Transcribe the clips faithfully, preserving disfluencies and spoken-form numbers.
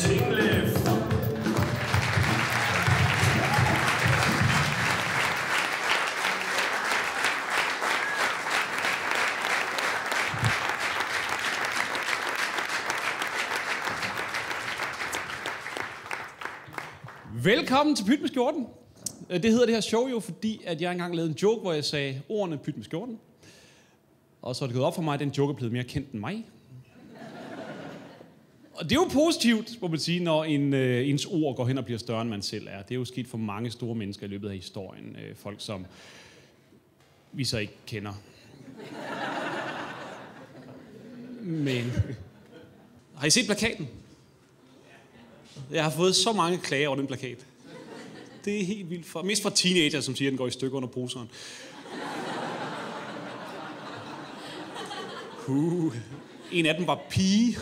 Tinglev. Velkommen til Pyt med skjorten. Det hedder det her show jo, fordi at jeg engang lavede en joke, hvor jeg sagde ordene pyt med skjorten. Og så er det gået op for mig, at den joke er blevet mere kendt end mig. Og det er jo positivt, må man sige, når en, øh, ens ord går hen og bliver større, end man selv er. Det er jo sket for mange store mennesker i løbet af historien. Øh, folk, som vi så ikke kender. Men har I set plakaten? Jeg har fået så mange klager over den plakat. Det er helt vildt. For, mest fra teenager, som siger, at den går i stykker under poseren. Uh, en af dem var pige.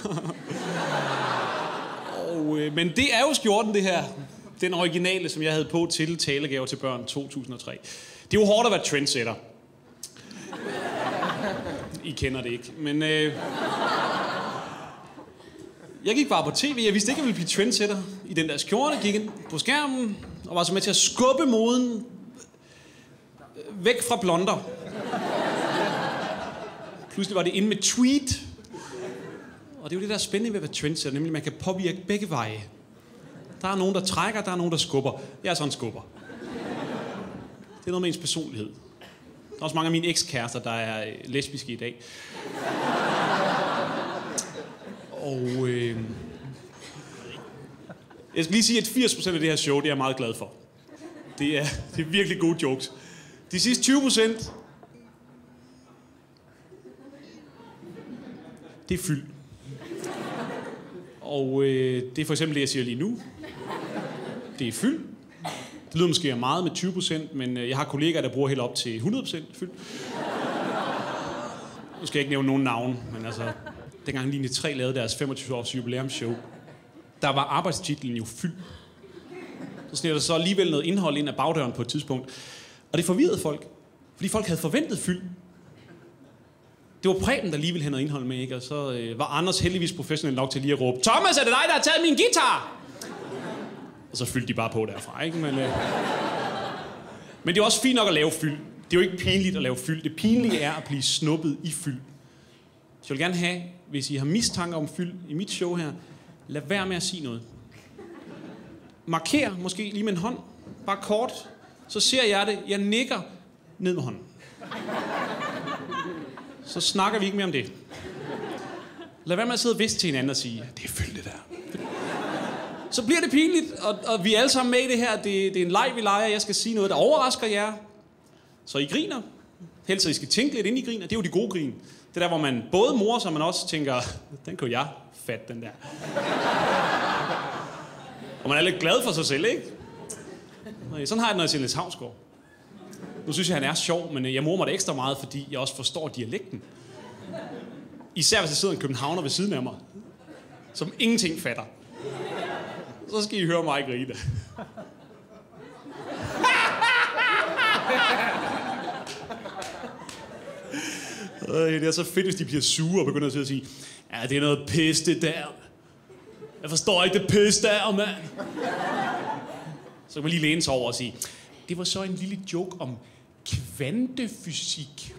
Og, øh, men det er jo skjorten, det her. Den originale, som jeg havde på til talegaver til børn to tusind og tre. Det er jo hårdt at være trendsetter. I kender det ikke, men... Øh, Jeg gik bare på tv, jeg vidste ikke, at jeg ville blive trendsetter i den der skjorte, gik ind på skærmen og var så med til at skubbe moden væk fra blonder. Pludselig var det inde med tweet. Og det er jo det, der er spændende ved at være trendsetter, nemlig at man kan påvirke begge veje. Der er nogen, der trækker, der er nogen, der skubber. Jeg er sådan en skubber. Det er noget med ens personlighed. Der er også mange af mine ekskærester, der er lesbiske i dag. Og øh, jeg skal lige sige, at firs procent af det her show, det er jeg meget glad for. Det er, det er virkelig gode jokes. De sidste tyve procent, det er fyld. Og øh, det er for eksempel det, jeg siger lige nu. Det er fyld. Det lyder måske meget med tyve procent, men jeg har kollegaer, der bruger helt op til hundrede procent fyld. Nu skal jeg ikke nævne nogen navn, men altså... Dengang Linje tre lavede deres femogtyve års jubilæumsshow, der var arbejdstitlen jo fyld. Så sniger der så alligevel noget indhold ind af bagdøren på et tidspunkt. Og det forvirrede folk, fordi folk havde forventet fyld. Det var Preben, der lige ville have noget indhold med, ikke? Og så øh, var Anders heldigvis professionel nok til lige at råbe, Thomas, er det dig, der har taget min guitar? Og så fyldte de bare på derfra, ikke? Men, øh... Men det er også fint nok at lave fyld. Det er jo ikke pinligt at lave fyld. Det pinlige er at blive snuppet i fyld. Jeg vil gerne have, hvis I har mistanke om fyld i mit show her, lad være med at sige noget. Marker måske lige med en hånd, bare kort, så ser jeg det, jeg nikker ned med hånden. Så snakker vi ikke mere om det. Lad være med at sidde og vidste til hinanden og sige, det er fyld det der. Så bliver det pinligt, og, og vi er alle sammen med i det her, det, det er en leg, vi leger, jeg skal sige noget, der overrasker jer. Så I griner. Helst så I skal tænke lidt, inden I griner. Det er jo de gode grin. Det der, hvor man både morer sig, men også tænker, den kunne jeg fatte, den der. Og man er lidt glad for sig selv, ikke? Sådan har jeg det, når jeg ser Niels Hausgaard. Nu synes jeg, han er sjov, men jeg morer mig da ekstra meget, fordi jeg også forstår dialekten. Især hvis der sidder en københavner ved siden af mig, som ingenting fatter. Så skal I høre mig grine. Det er så fedt, hvis de bliver sure og begynder at sige, ja, det er noget pis, det der. Jeg forstår ikke det pis der, mand. Så kan man lige læne sig over og sige, det var så en lille joke om kvantefysik.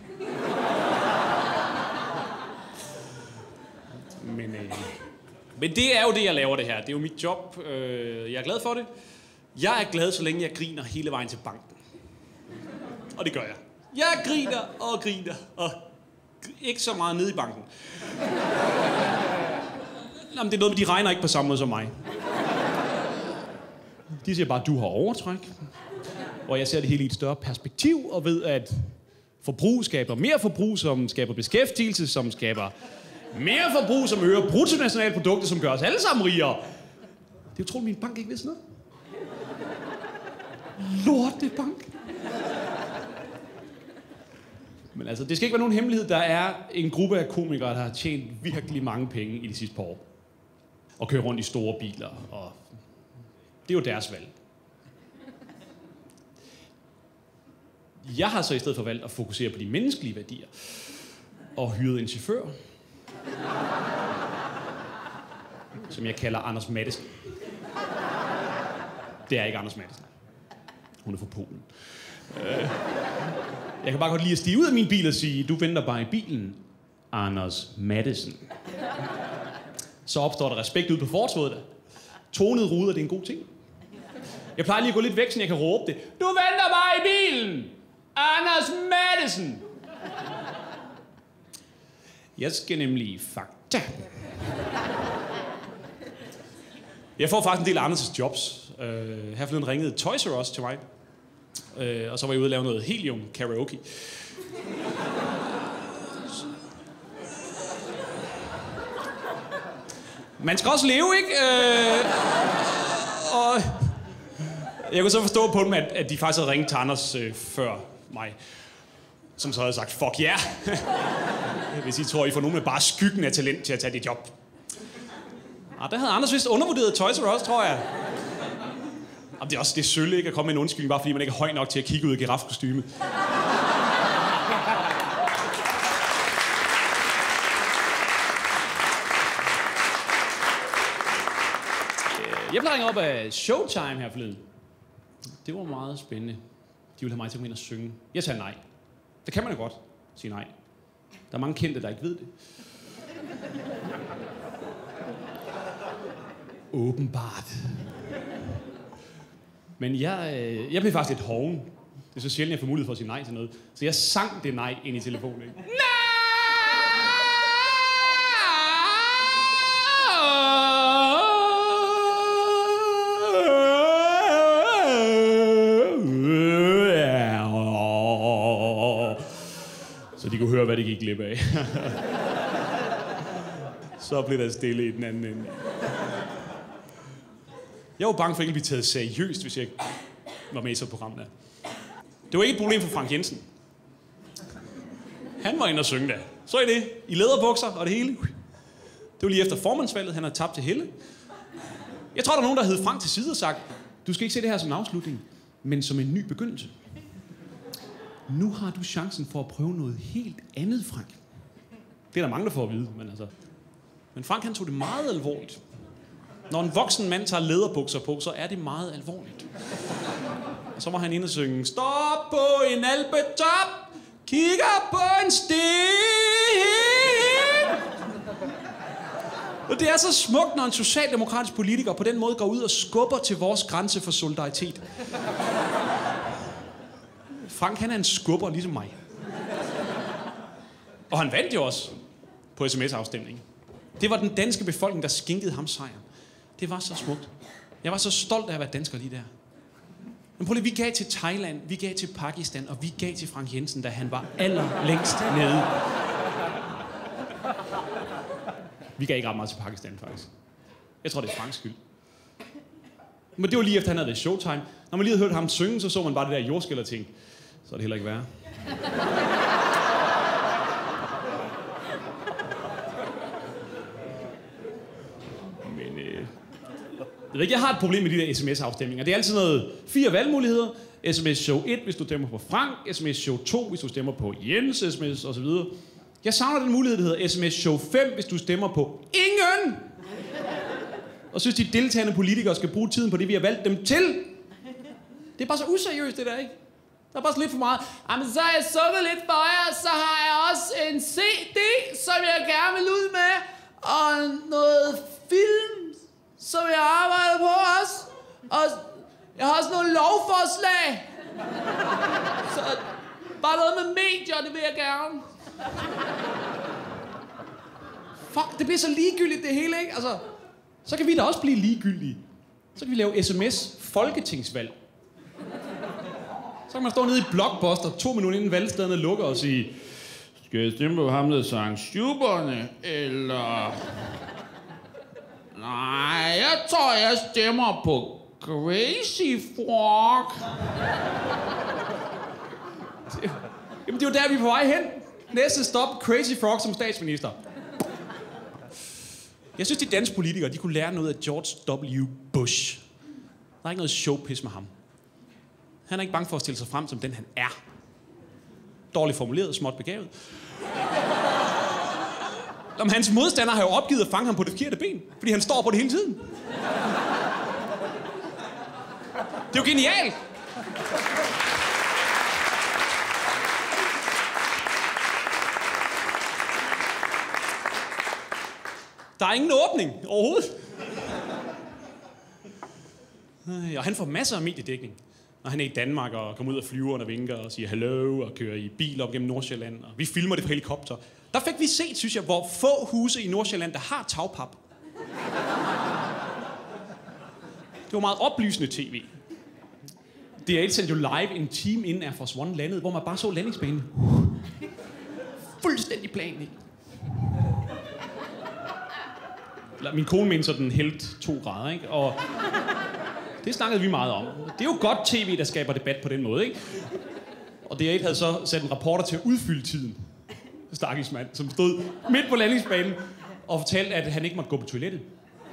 Men, øh, men det er jo det, jeg laver det her. Det er jo mit job. Øh, jeg er glad for det. Jeg er glad, så længe jeg griner hele vejen til banken. Og det gør jeg. Jeg griner og griner og ikke så meget nede i banken. Jamen, det er noget, de regner ikke på samme måde som mig. De siger bare, du har overtræk. Og jeg ser det hele i et større perspektiv, og ved, at forbrug skaber mere forbrug, som skaber beskæftigelse, som skaber mere forbrug, som øger bruttonationalproduktet, som gør os alle sammen rigere. Det er utroligt, min bank ikke vidste noget. Lorte bank. Men altså, det skal ikke være nogen hemmelighed. Der er en gruppe af komikere, der har tjent virkelig mange penge i de sidste par år. Og kører rundt i store biler, og det er jo deres valg. Jeg har så i stedet for valgt at fokusere på de menneskelige værdier. Og hyret en chauffør. som jeg kalder Anders Mattesen. Det er ikke Anders Mattesen. Hun er fra Polen. Jeg kan bare godt lide at stige ud af min bil og sige, du venter bare i bilen, Anders Mattesen. Så opstår der respekt ud på fortovet der. Tonet ruder, det er en god ting. Jeg plejer lige at gå lidt væk, så jeg kan råbe det. Du venter bare i bilen, Anders Mattesen. Jeg skal nemlig i Fakta. Jeg får faktisk en del af Anders' jobs. Uh, her forleden ringede Toys R Us til mig. Uh, og så var jeg ude og lave noget helium karaoke. Man skal også leve, ikke? Uh, og jeg kunne så forstå på dem, at, at de faktisk havde ringet til Anders uh, før mig. Som så havde sagt, fuck ja. Yeah. Hvis I tror, I får nogen med bare skyggen af talent til at tage det job. Ah, der havde Anders vist undervurderet Toys R Us, tror jeg. Jamen, det er også det sølle, ikke? At komme med en undskyldning, bare fordi man ikke er høj nok til at kigge ud af girafkostyme. Jeg blev ringet op af Showtime her forleden. Det var meget spændende. De ville have mig til at gå ind og synge. Jeg sagde nej. Det kan man jo godt sige nej. Der er mange kendte, der ikke ved det. Åbenbart. Men jeg, øh, jeg blev faktisk lidt hoven. Det er så sjældent, jeg får mulighed for at sige nej til noget. Så jeg sang det nej ind i telefonen. Ikke? Nej! Så de kunne høre, hvad de gik glip af. Så blev der stille i den anden ende. Jeg var bange for ikke at blive taget seriøst, hvis jeg var med i sådan et program der. Det var ikke et problem for Frank Jensen. Han var inde og synge der. Så I det? I læderbukser og det hele. Det var lige efter formandsvalget. Han havde tabt til Helle. Jeg tror, der er nogen, der hed Frank til side og sagt, du skal ikke se det her som en afslutning, men som en ny begyndelse. Nu har du chancen for at prøve noget helt andet, Frank. Det er der mange, der får at vide, men altså... Men Frank, han tog det meget alvorligt. Når en voksen mand tager læderbukser på, så er det meget alvorligt. Og så var han inde og synge, stop på en alpetop, kigger på en sten. Og det er så smukt, når en socialdemokratisk politiker på den måde går ud og skubber til vores grænse for solidaritet. Frank, han er en skubber, ligesom mig. Og han vandt jo også på sms-afstemningen. Det var den danske befolkning, der skænkede ham sejren. Det var så smukt. Jeg var så stolt af at være dansker lige der. Men prøv lige, vi gav til Thailand, vi gav til Pakistan, og vi gav til Frank Jensen, da han var allerlængst nede. Vi gav ikke ret meget til Pakistan, faktisk. Jeg tror, det er Franks skyld. Men det var lige efter, han havde været i Showtime. Når man lige havde hørt ham synge, så så man bare det der jordskælder ting. Så er det heller ikke værre. Men øh... Jeg ved ikke, jeg har et problem med de der sms-afstemninger. Det er altid noget fire valgmuligheder. sms show et, hvis du stemmer på Frank. sms show to, hvis du stemmer på Jens. Sms og så videre. Jeg savner den mulighed, der hedder sms show fem, hvis du stemmer på ingen. Og synes, de deltagende politikere skal bruge tiden på det, vi har valgt dem til. Det er bare så useriøst, det der, ikke? Der er bare så lidt for meget. Jamen, så har jeg sukket lidt for jer, så har jeg også en C D, som jeg gerne vil ud med. Og noget film, som jeg arbejder på også. Og jeg har også nogle lovforslag. Så bare noget med medier, det vil jeg gerne. Fuck, det bliver så ligegyldigt det hele, ikke? Altså, så kan vi da også blive ligegyldige. Så kan vi lave sms-folketingsvalg. Så kan man stå nede i Blockbuster to minutter inden valgstederne lukker og sige, skal jeg stemme på ham, der sang Schuberne, eller... Nej, jeg tror, jeg stemmer på Crazy Frog. Jamen, det er jo der, vi er på vej hen. Næste stop, Crazy Frog som statsminister. Jeg synes, de danske politikere, de kunne lære noget af George W. Bush. Der er ikke noget showpis med ham. Han er ikke bange for at stille sig frem som den, han er. Dårligt formuleret, småt begavet. Jamen, hans modstander har jo opgivet at fange ham på det forkerte ben, fordi han står på det hele tiden. Det er jo genialt! Der er ingen åbning overhovedet. Og han får masser af mediedækning, når han er i Danmark og kommer ud af flyveren og vinker og siger hello og kører i bil op gennem Nordsjælland. Og vi filmer det fra helikopter. Der fik vi set, synes jeg, hvor få huse i Nordsjælland, der har tagpap. Det var meget oplysende tv. D R et sendte jo live en time inden Air Force One landede, hvor man bare så landingsbanen. Fuldstændig plan, ikke? Min kone mente så, den hældt to grader, ikke? Og det snakkede vi meget om. Det er jo godt tv, der skaber debat på den måde, ikke? Og D R et havde så sat en reporter til at udfylde tiden. Stakkels mand, som stod midt på landingsbanen og fortalte, at han ikke måtte gå på toilettet.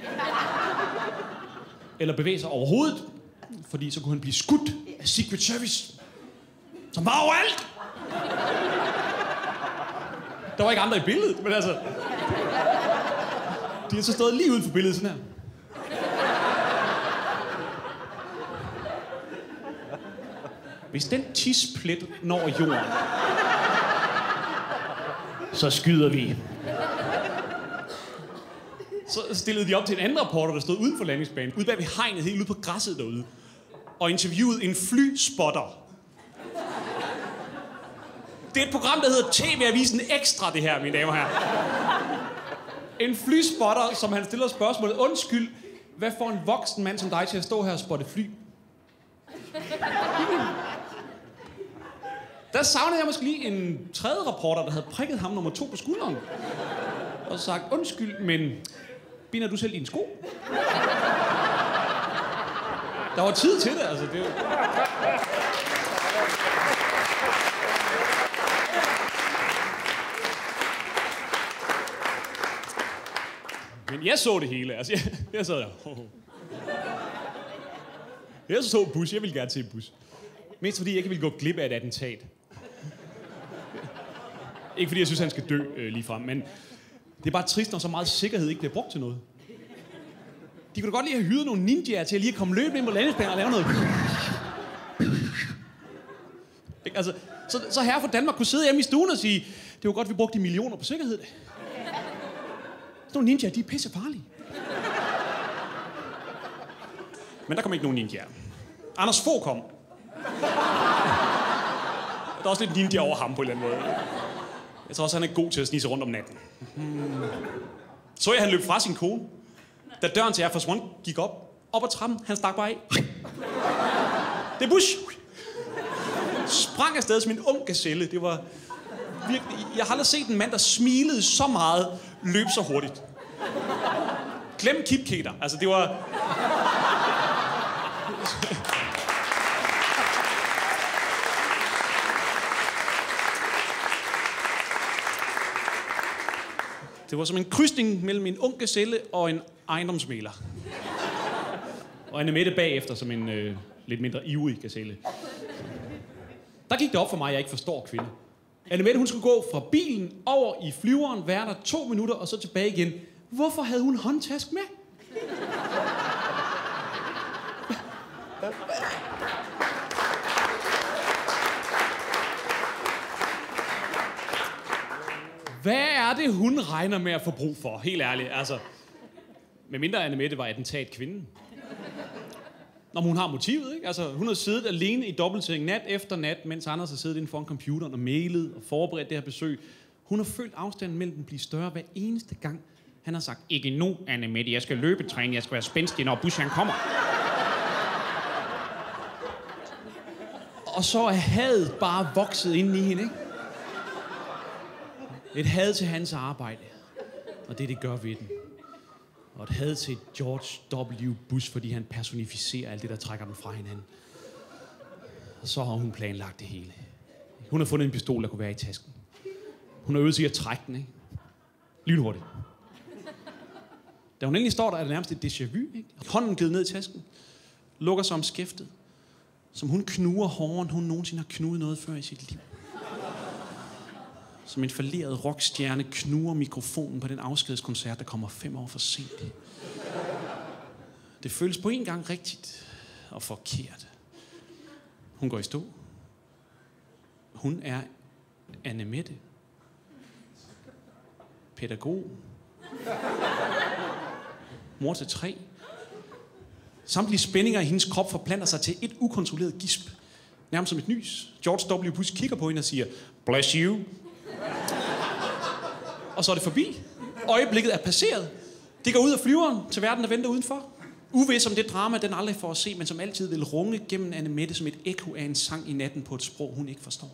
Eller bevæge sig overhovedet, fordi så kunne han blive skudt af Secret Service, som var overalt. Der var ikke andre i billedet, men altså... De har så stået lige uden for billedet sådan her. Hvis den tisplet når jorden, så skyder vi. Så stillede de op til en anden reporter, der stod uden for landingsbanen, ude bag ved hegnet, helt ude på græsset derude, og interviewede en flyspotter. Det er et program, der hedder T V-avisen Ekstra, det her, mine damer og herrer. En flyspotter, som han stiller spørgsmålet, undskyld, hvad får en voksen mand som dig til at stå her og spotte fly? Der savnede jeg måske lige en tredje reporter, der havde prikket ham nummer to på skulderen. Og sagt, undskyld, men binder du selv dine sko? Der var tid til det, altså. Det var... Men jeg så det hele, altså. Jeg, jeg sad der. Oh. Jeg så Bush, jeg ville gerne se Bush. Mest fordi jeg ikke ville gå glip af et attentat. Ikke fordi jeg synes, han skal dø øh, lige frem, men det er bare trist, når så meget sikkerhed ikke bliver brugt til noget. De kunne da godt lige have hyret nogle ninjaer til at lige at komme løbende ind på landingsbanen og lave noget. Altså, så, så herre fra Danmark kunne sidde hjemme i stuen og sige, det var godt, vi brugte de millioner på sikkerhed. Sådan nogle ninjaer, de er pisse farlige. Men der kom ikke nogen ninjaer. Anders Fogh kom. Der er også lidt ninja over ham på en eller anden måde. Jeg tror også, han er god til at snige sig rundt om natten. Hmm. Så jeg, han løb fra sin kone. Da døren til Air Force One gik op, op ad trappen, han stak bare af. Det er Bush. Sprang afsted som en ung gazelle. Det var virkelig... Jeg har aldrig set en mand, der smilede så meget, løb så hurtigt. Glem kipketer. Altså, det var... Det var som en krydsning mellem en ung gazelle og en ejendomsmægler. Og Anne-Mette bagefter som en øh, lidt mindre ivrig gazelle. Der gik det op for mig, at jeg ikke forstår kvinder. Anne-Mette, hun skulle gå fra bilen over i flyveren, være der to minutter, og så tilbage igen. Hvorfor havde hun håndtask med? Hvad er det, hun regner med at få brug for? Helt ærligt, altså. Med mindre Anne-Mette var attentat kvinden. Når hun har motivet, ikke? Altså, hun har siddet alene i dobbeltseng nat efter nat, mens Anders har siddet inden foran computeren og mailet og forberedt det her besøg. Hun har følt afstanden mellem dem blive større hver eneste gang. Han har sagt, ikke nu, Anne-Mette, jeg skal løbetræne, jeg skal være spændstig, når Bush han kommer. Og så er hadet bare vokset ind i hende, ikke? Et had til hans arbejde, og det, det gør ved den. Og et had til George W. Bush, fordi han personificerer alt det, der trækker dem fra hinanden. Og så har hun planlagt det hele. Hun har fundet en pistol, der kunne være i tasken. Hun har øvet sig at trække den, ikke? Lynhurtigt. Da hun endelig står der, er det nærmest et déjà vu, ikke? Hånden glider ned i tasken, lukker sig om skæftet, som hun knuger hårdere, end hun nogensinde har knudet noget før i sit liv. Som en falderet rockstjerne knurrer mikrofonen på den afskedskoncert, der kommer fem år for sent. Det føles på en gang rigtigt og forkert. Hun går i stå. Hun er Annemette. Pædagog. Mor til tre. Samtlige spændinger i hendes krop forplanter sig til et ukontrolleret gisp. Nærmest som et nys. George W. Bush kigger på hende og siger, bless you. Og så er det forbi. Øjeblikket er passeret. Det går ud af flyveren til verden, der venter udenfor. Uvis om det drama, den aldrig får at se, men som altid vil runge gennem Annemette som et ekko af en sang i natten på et sprog, hun ikke forstår.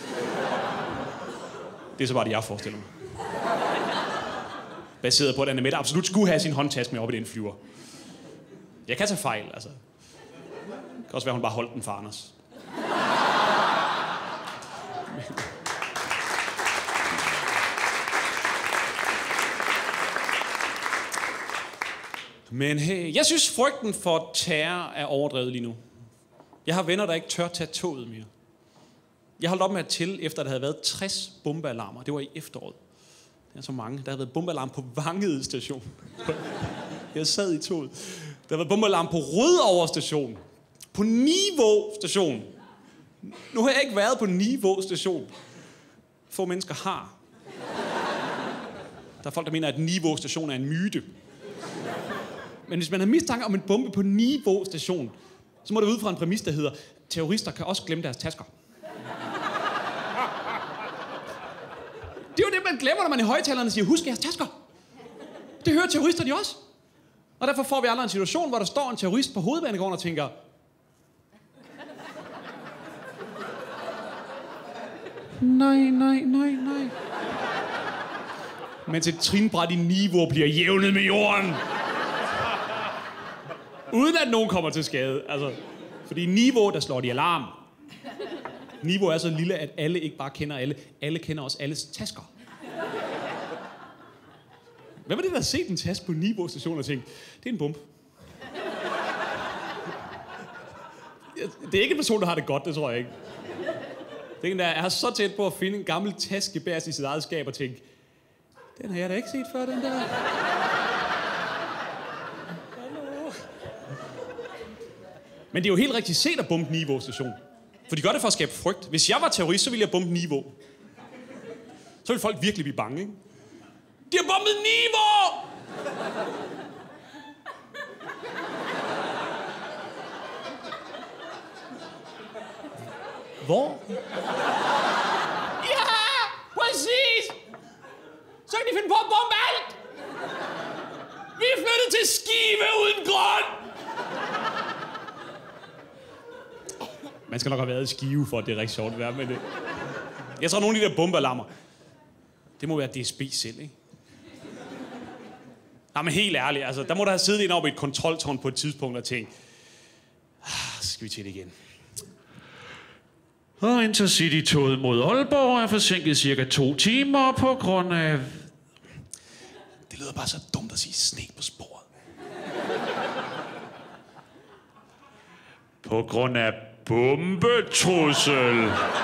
Det er så bare det, jeg forestiller mig. Baseret på, at Annemette absolut skulle have sin håndtaske med op i den flyver. Jeg kan tage fejl, altså. Det kan også være, hun bare holdt den for Anders. Men hey, jeg synes, frygten for terror er overdrevet lige nu. Jeg har venner, der ikke tør tage toget mere. Jeg holdt op med at tælle, efter der havde været tres bombealarmer. Det var i efteråret. Det er så mange. Der havde været bombealarm på Vangede station. Jeg sad i toget. Der har været bombealarm på Rødovre station. På Niveau station. Nu har jeg ikke været på Niveau station. Få mennesker har. Der er folk, der mener, at Niveau station er en myte. Men hvis man har mistanke om en bombe på Niveau station, så må det ud fra en præmis, der hedder, terrorister kan også glemme deres tasker. Det er jo det, man glemmer, når man i højtalerne siger, husk jeres tasker. Det hører terroristerne også. Og derfor får vi aldrig en situation, hvor der står en terrorist på Hovedbanegården og tænker, nej, nej, nej, nej. Mens et trinbræt i Niveau bliver jævnet med jorden. Uden at nogen kommer til skade. Altså, fordi i Niveau, der slår de alarm. Niveau er så lille, at alle ikke bare kender alle. Alle kender også alles tasker. Hvad var det, der har set en taske på Niveau station og tænkt, det er en bombe? Det er ikke en person, der har det godt, det tror jeg ikke. Det er en, der er så tæt på at finde en gammel taske bærs i sit eget skab og tænke, den har jeg da ikke set før, den der. Men det er jo helt rigtigt set at bombe Niveau station. For de gør det for at skabe frygt. Hvis jeg var terrorist, så ville jeg bombe Niveau. Så ville folk virkelig blive bange, ikke? De har bombet Niveau! Hvor? Ja, præcis! Så kan de finde på at bombe alt! Vi er flyttet til Skive uden grund! Man skal nok have været i Skive, for at det er rigtig sjovt at være med det. Jeg tror, nogle af de der bombealarmer, det må være D S B selv, ikke? Nej, men helt ærligt, altså, der må der have siddet ind oppe i et kontroltårn på et tidspunkt og tænkt, ah, skal vi til det igen? Og Intercity-toget mod Aalborg er forsinket cirka to timer på grund af... Det lyder bare så dumt at sige sne på sporet. På grund af bombetrussel.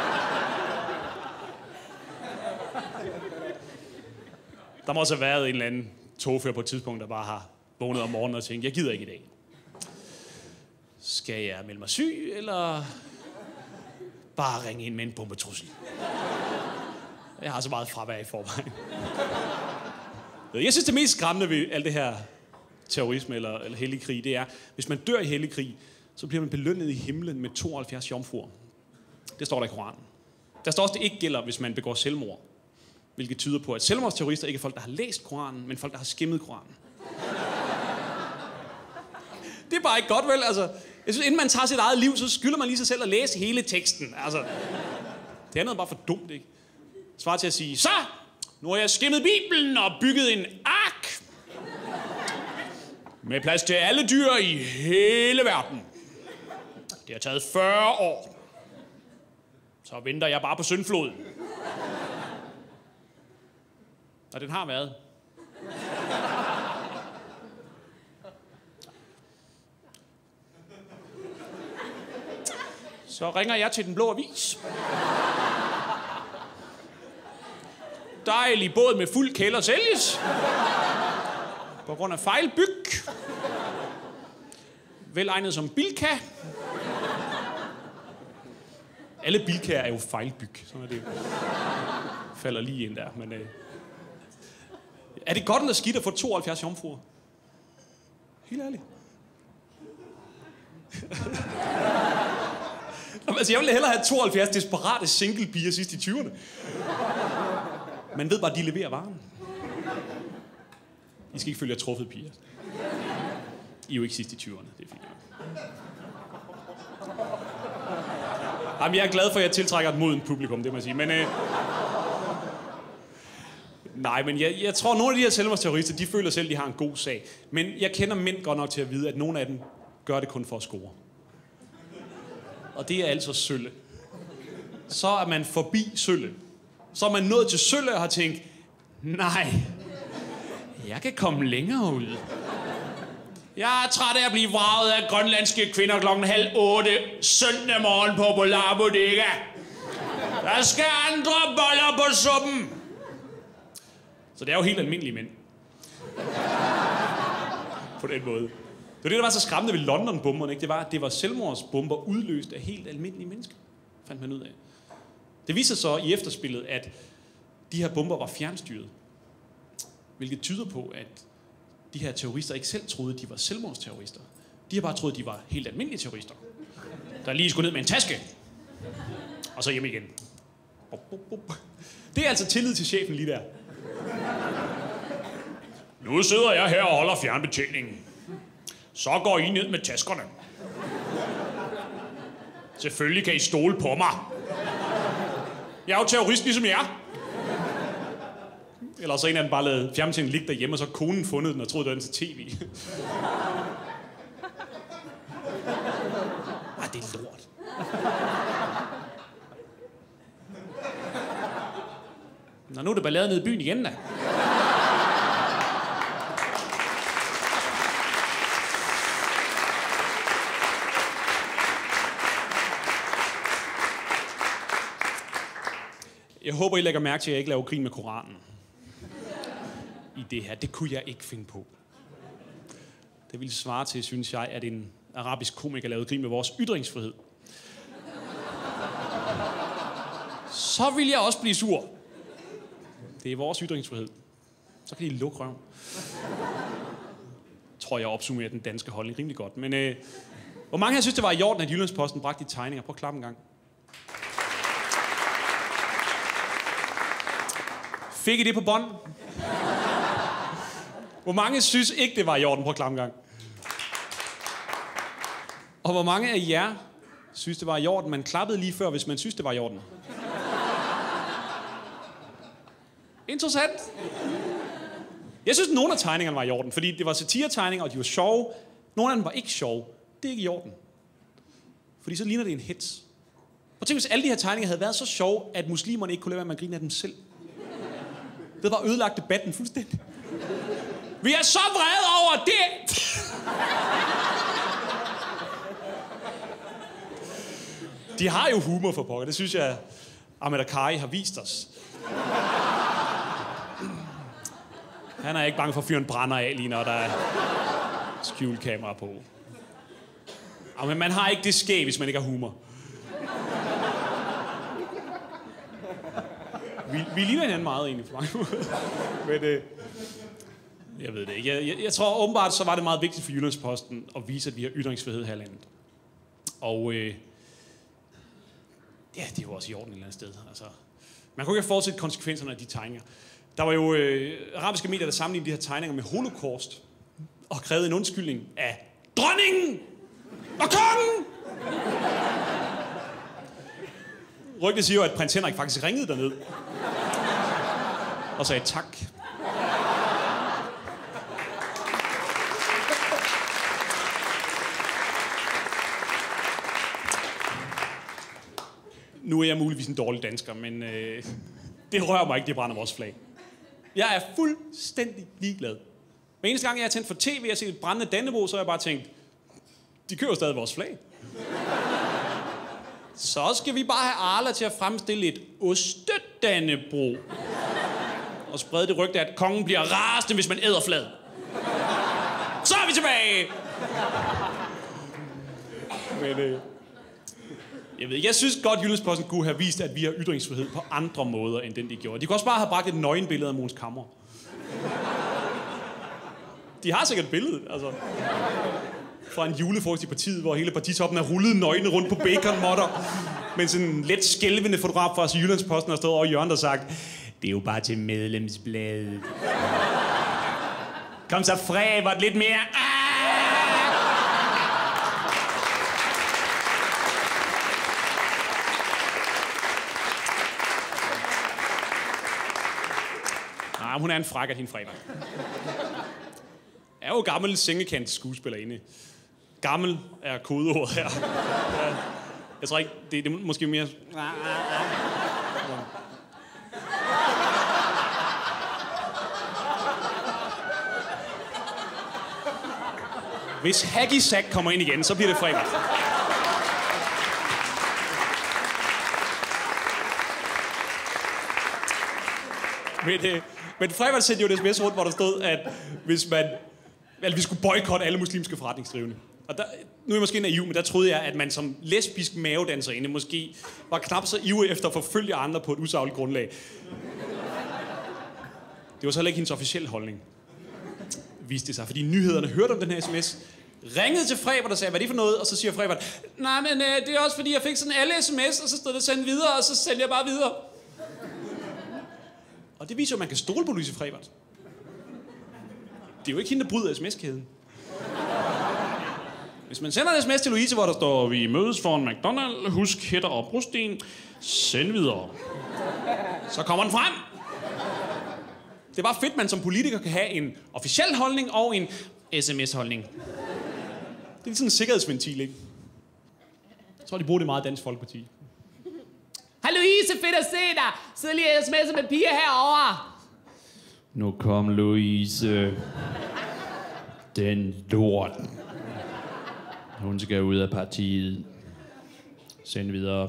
Der må også have været en eller anden togfører på et tidspunkt, der bare har vågnet om morgenen og tænkt, jeg gider ikke i dag. Skal jeg melde mig syg, eller bare ringe ind med en bombetrussel? Jeg har så meget fravær i forvejen. Jeg synes, det mest skræmmende ved alt det her terrorisme eller, eller hellig krig, det er, hvis man dør i hellig krig, så bliver man belønnet i himlen med tooghalvfjerds jomfruer. Det står der i Koranen. Der står også, det ikke gælder, hvis man begår selvmord. Hvilket tyder på, at selvmordsterrorister ikke er folk, der har læst Koranen, men folk, der har skimmet Koranen. Det er bare ikke godt, vel? Altså, jeg synes, inden man tager sit eget liv, så skylder man lige sig selv at læse hele teksten. Altså, det andet er bare for dumt, ikke? Svar til at sige, så! Nu har jeg skimmet Bibelen og bygget en ark. Med plads til alle dyr i hele verden. Det har taget fyrre år. Så venter jeg bare på syndfloden. Og den har været. Så ringer jeg til Den Blå Avis. dejlig båd med fuld kælder sælges. På grund af fejlbyg. Velegnet som bilka. Alle bilkaer er jo fejlbyg. Sådan er det jo. Falder lige ind der, men... Øh... Er det godt eller skidt at få tooghalvfjerds jomfruer? Helt ærligt. Altså, jeg ville hellere have tooghalvfjerds desperate single-piger sidst i tyverne. Man ved bare, at de leverer varen. I skal ikke følge jer truffede piger. I er jo ikke sidst i tyverne, det er fint. Jamen, jeg er glad for, at jeg tiltrækker et modent publikum, det må jeg sige. Men, øh... Nej, men jeg, jeg tror, at nogle af de her selvmordsterrorister, de føler selv, at de har en god sag. Men jeg kender mænd godt nok til at vide, at nogle af dem gør det kun for at score. Og det er altså Sølle. Så er man forbi Sølle. Så er man nået til Sølle og har tænkt, nej, jeg kan komme længere ud. Jeg er træt af at blive vraget af grønlandske kvinder klokken halv otte søndag morgen på Polar Bodega. Der skal andre boller på suppen. Så det er jo helt almindelige mænd. På den måde. Det var det, der var så skræmmende ved London-bomberne, ikke? Det var, at det var selvmordsbomber udløst af helt almindelige mennesker, fandt man ud af. Det viser så i efterspillet, at de her bomber var fjernstyret. Hvilket tyder på, at de her terrorister ikke selv troede, de var selvmordsterrorister. De har bare troet, de var helt almindelige terrorister, der lige skulle ned med en taske. Og så hjem igen. Det er altså tillid til chefen lige der. Nu sidder jeg her og holder fjernbetjeningen. Så går I ned med taskerne. Selvfølgelig kan I stole på mig. Jeg er jo terrorist ligesom jer. Eller så en af dem bare lavet fjernbetjeningen ligge derhjemme, og så konen fundet den og troede, det var den til tv. Ej, det er lort. Nå, nu er det ballade nede i byen igen, da. Jeg håber, I lægger mærke til, at jeg ikke laver grin med Koranen. I det her. Det kunne jeg ikke finde på. Det ville svare til, synes jeg, at en arabisk komiker lavede grin med vores ytringsfrihed. Så vil jeg også blive sur. Det er vores ytringsfrihed. Så kan de lukke røven. Tror jeg opsummerer den danske holdning rimelig godt. Men øh, hvor mange her synes, det var i orden, at Jyllandsposten bragte de tegninger? Prøv at klappe en gang. Fik I det på bånd? Hvor mange synes ikke, det var i orden? Prøv at klappe en gang. Og hvor mange af jer synes, det var i orden? Man klappede lige før, hvis man synes, det var i orden. Interessant. Jeg synes, nogle af tegningerne var i orden, fordi det var satiretegninger, og de var sjove. Nogle af dem var ikke sjove. Det er ikke i orden. Fordi så ligner det en hets. Og tænk, hvis alle de her tegninger havde været så sjove, at muslimerne ikke kunne lade være med at grine af dem selv. Det var ødelagt debatten fuldstændig. Vi er så vrede over det! De har jo humor for pokker. Det synes jeg, Ahmed Akkari har vist os. Han er ikke bange for at fyre en brænder af, lige når der er skjulkamera på. Men man har ikke det skæg, hvis man ikke har humor. Vi, vi ligner hinanden meget egentlig på mange måder. Men øh, jeg ved det ikke. Jeg, jeg, jeg tror åbenbart, så var det meget vigtigt for Jyllandsposten at vise, at vi har ytringsfrihed her i landet. Og øh, ja, det er jo også i orden et eller andet sted. Altså, man kunne ikke have forudset konsekvenserne af de tegninger. Der var jo øh, arabiske medier, der sammenlignede de her tegninger med holocaust og krævede en undskyldning af dronningen og kongen! Rygtet siger jo, at prins Henrik faktisk ringede derned og sagde tak. Nu er jeg muligvis en dårlig dansker, men øh, det rører mig ikke, det brænder vores flag. Jeg er fuldstændig ligeglad. Hver eneste gang, jeg har tændt for tv og har set et brændende Dannebrog, så har jeg bare tænkt, de kører stadig vores flag. Så skal vi bare have Arla til at fremstille et oste-Dannebrog. og spredte det rygte, at kongen bliver rasende, hvis man æder flad. Så er vi tilbage! Men, øh, jeg ved ikke, jeg synes godt, Jyllandsposten kunne have vist, at vi har ytringsfrihed på andre måder, end den de gjorde. De kunne også bare have bragt et nøgenbillede af Mogens Kammer. De har sikkert et billede, altså. Fra en julefrokost i partiet, hvor hele partitoppen er rullet nøgne rundt på baconmotter. Mens en let skælvende fotograf fra Jyllandsposten har stået over i hjørnet og sagt, det er jo bare til medlemsbladet. Kom så, Frevert, lidt mere. Nej, hun er en frækker, hende Frevert. Er jo gammel sengekant skuespillerinde. Gammel er kodeordet her. Ja. Jeg tror ikke, det, det er måske mere... Hvis Hacky Sack kommer ind igen, så bliver det Frevert. Men, øh, men Frevert sendte jo et sms rundt, hvor der stod, at hvis man... Eller vi skulle boykotte alle muslimske forretningsdrivende. Og der, nu er jeg måske naiv, men der troede jeg, at man som lesbisk mavedanserinde måske var knap så ivrig efter at forfølge andre på et usagligt grundlag. Det var så heller ikke hendes officielle holdning, viste det sig. Fordi nyhederne hørte om den her sms, ringede til Frevert og sagde, hvad er det for noget? Og så siger Frevert, nej, men øh, det er også fordi, jeg fik sådan alle sms, og så stod det sendt videre, og så sendte jeg bare videre. Og det viser jo, at man kan stole på Louise Frevert. Det er jo ikke hende, der bryder sms-kæden. Hvis man sender en sms til Louise, hvor der står, vi mødes for en McDonald's, husk hætter og brosten, send videre. Så kommer den frem. Det er bare fedt, man som politiker kan have en officiel holdning og en sms-holdning. Det er sådan en sikkerhedsventil, ikke? Jeg tror, de bruger det meget i Dansk Folkeparti. Hej Louise, fedt at se dig. Sidder lige og sms'er med piger herovre. Nu kom Louise. Den lort. Hun skal ud af partiet. Send videre.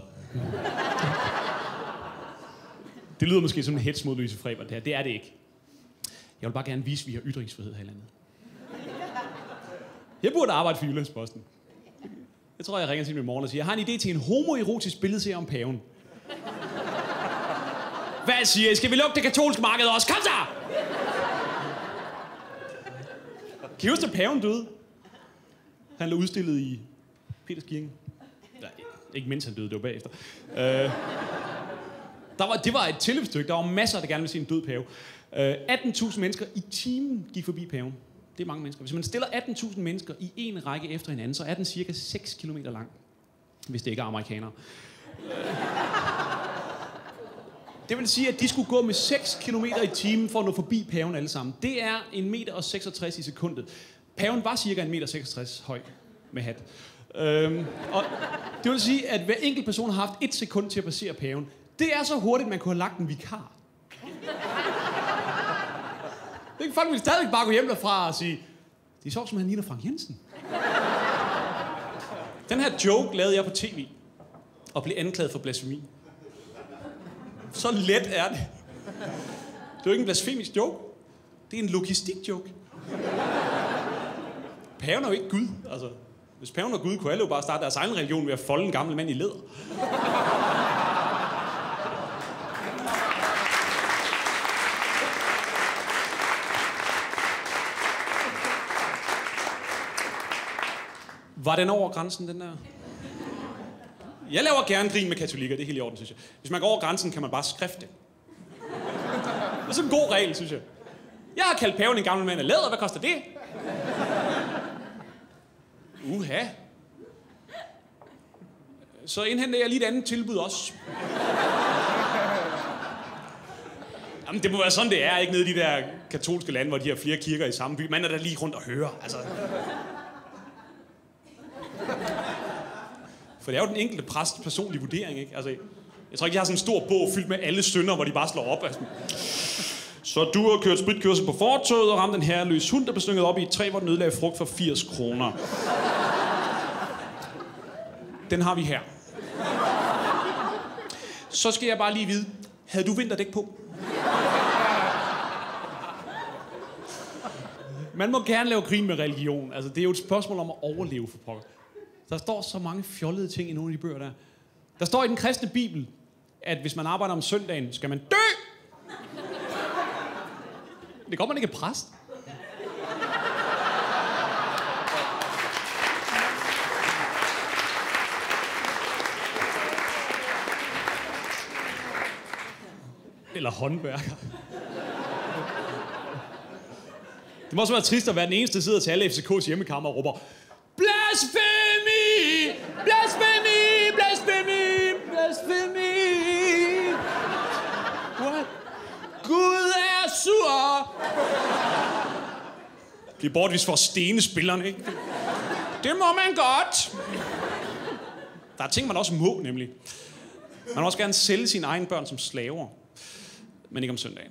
Det lyder måske som en hets mod Louise Frevert, det her. Det er det ikke. Jeg vil bare gerne vise, at vi har ytringsfrihed her i landet. Jeg burde arbejde for Jyllandsposten. Jeg tror, jeg ringer til dem i morgen og siger, jeg har en idé til en homoerotisk billedserie om paven. Hvad siger I? Skal vi lukke det katolske marked også? Kom så! Kan I huske, at paven døde? Han lå udstillet i Peterskirken. Nej, ikke mens han døde, det var bagefter. Uh, der var, det var et tilløbsstykke. Der var masser, der gerne ville se en død pave. Uh, atten tusind mennesker i timen gik forbi paven. Det er mange mennesker. Hvis man stiller atten tusind mennesker i en række efter hinanden, så er den cirka seks kilometer lang. Hvis det ikke er amerikanere. Uh, det vil sige, at de skulle gå med seks kilometer i timen for at nå forbi paven alle sammen. Det er en meter og seksogtres i sekundet. Paven var cirka en meter seksogtres høj med hat. Øhm, og det vil sige, at hver enkelt person har haft et sekund til at passere paven. Det er så hurtigt, man kunne have lagt en vikar. Det kan folk ville stadig bare gå hjem derfra og sige, det er så som han ligner Frank Jensen. Den her joke lavede jeg på tv og blev anklaget for blasfemi. Så let er det. Det er jo ikke en blasfemisk joke. Det er en logistik-joke. Paven er jo ikke Gud. Altså, hvis paven var Gud, kunne alle jo bare starte deres egen religion ved at folde en gammel mand i læder. Var den over grænsen, den der? Jeg laver gerne grin med katolikker, det er helt i orden, synes jeg. Hvis man går over grænsen, kan man bare skrifte det. Det er sådan en god regel, synes jeg. Jeg har kaldt paven en gammel mand af læder, hvad koster det? Uha. Så indhenter jeg lige et andet tilbud også. Jamen, det må være sådan, det er, ikke nede i de der katolske lande, hvor de har flere kirker i samme by. Man er der lige rundt og hører, altså. For det er jo den enkelte præsts personlige vurdering, ikke? Altså, jeg tror ikke, jeg har sådan en stor bog fyldt med alle synder, hvor de bare slår op. Altså. Så du har kørt spritkørsel på fortovet og ramt en herreløs hund, der blev stynget op i et træ, hvor den ødelagde frugt for firs kroner. Den har vi her. Så skal jeg bare lige vide, havde du vinterdæk på? Man må gerne lave grin med religion. Altså, det er jo et spørgsmål om at overleve for pokker. Der står så mange fjollede ting i nogle af de bøger der. Der står i den kristne bibel, at hvis man arbejder om søndagen, skal man dø! Det går man ikke er præst. Eller håndværker. Det må også være trist at være den eneste, der sidder til alle F C K's hjemmekammer og råber blasfemi! Blasfemi! Blasfemi! Blasfemi! What? Gud er sur! Det er bortvist for at stene spillerne, ikke? Det må man godt! Der er ting, man også må, nemlig. Man må også gerne sælge sine egne børn som slaver. Men ikke om søndagen.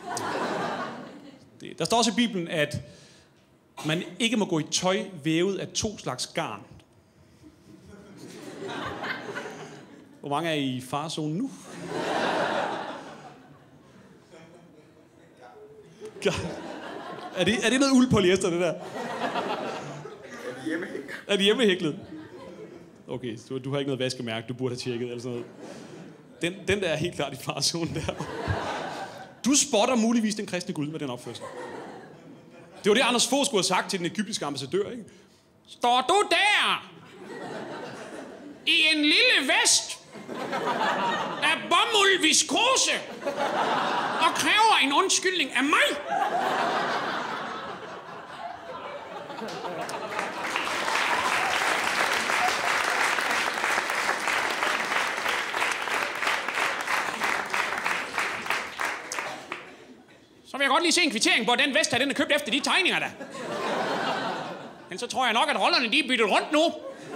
Det, der står også i Bibelen, at man ikke må gå i tøj vævet af to slags garn. Hvor mange er I farezonen nu? Er det, er det noget uldpolyester, det der? Er de hjemmehæklet? Er de hjemmehæklet? Okay, du, du har ikke noget vaskemærke, du burde have tjekket eller sådan noget. Den, den der er helt klart i farezonen der. Du spotter muligvis den kristne Gud med den opførsel. Det var det, Anders Fogh skulle have sagt til den egyptiske ambassadør, ikke? Står du der i en lille vest af bomuld viskose og kræver en undskyldning af mig? Så vil jeg godt lige se en kvittering på, at den vest her, den er købt efter de tegninger der. Men så tror jeg nok, at rollerne de er byttet rundt nu.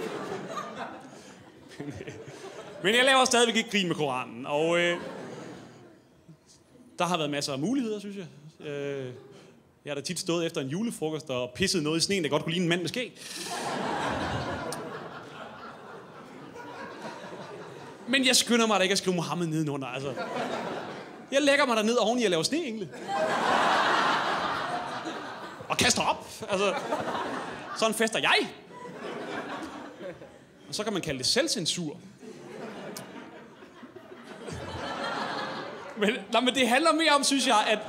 Men jeg laver stadigvæk ikke grin med Koranen, og øh, der har været masser af muligheder, synes jeg. Øh, jeg har da tit stået efter en julefrokost og pisset noget i sneen, der godt kunne ligne en mand med skæg. Men jeg skynder mig da ikke at skrive Mohammed nedenunder, altså. Jeg lægger mig derned oveni og laver sneengle. Og kaster op. Altså, sådan fester jeg. Og så kan man kalde det selvcensur. Men, nej, men det handler mere om, synes jeg, at...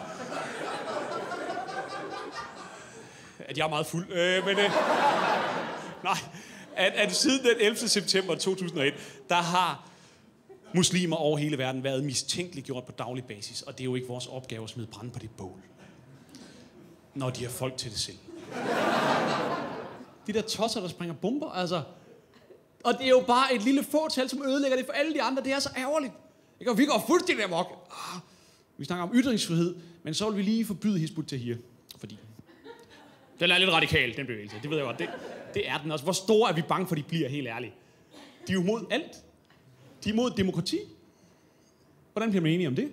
At jeg er meget fuld. Øh, men... Øh, nej. At, at siden den ellevte september to tusind og et, der har muslimer over hele verden været mistænkeliggjort på daglig basis. Og det er jo ikke vores opgave at smide brand på det bål. Når de har folk til det selv. De der tosser, der springer bomber, altså. Og det er jo bare et lille fåtal, som ødelægger det for alle de andre. Det er så ærgerligt. Ikke? Og vi går fuldstændig amok. Ah, vi snakker om ytringsfrihed, men så vil vi lige forbyde Hizb ut-Tahrir. Fordi den er lidt radikal, den bevægelse. Det ved jeg godt. Det, det er den også. Hvor store er vi bange for, de bliver, helt ærligt? De er jo mod alt. De er mod demokrati. Hvordan bliver man enige om det?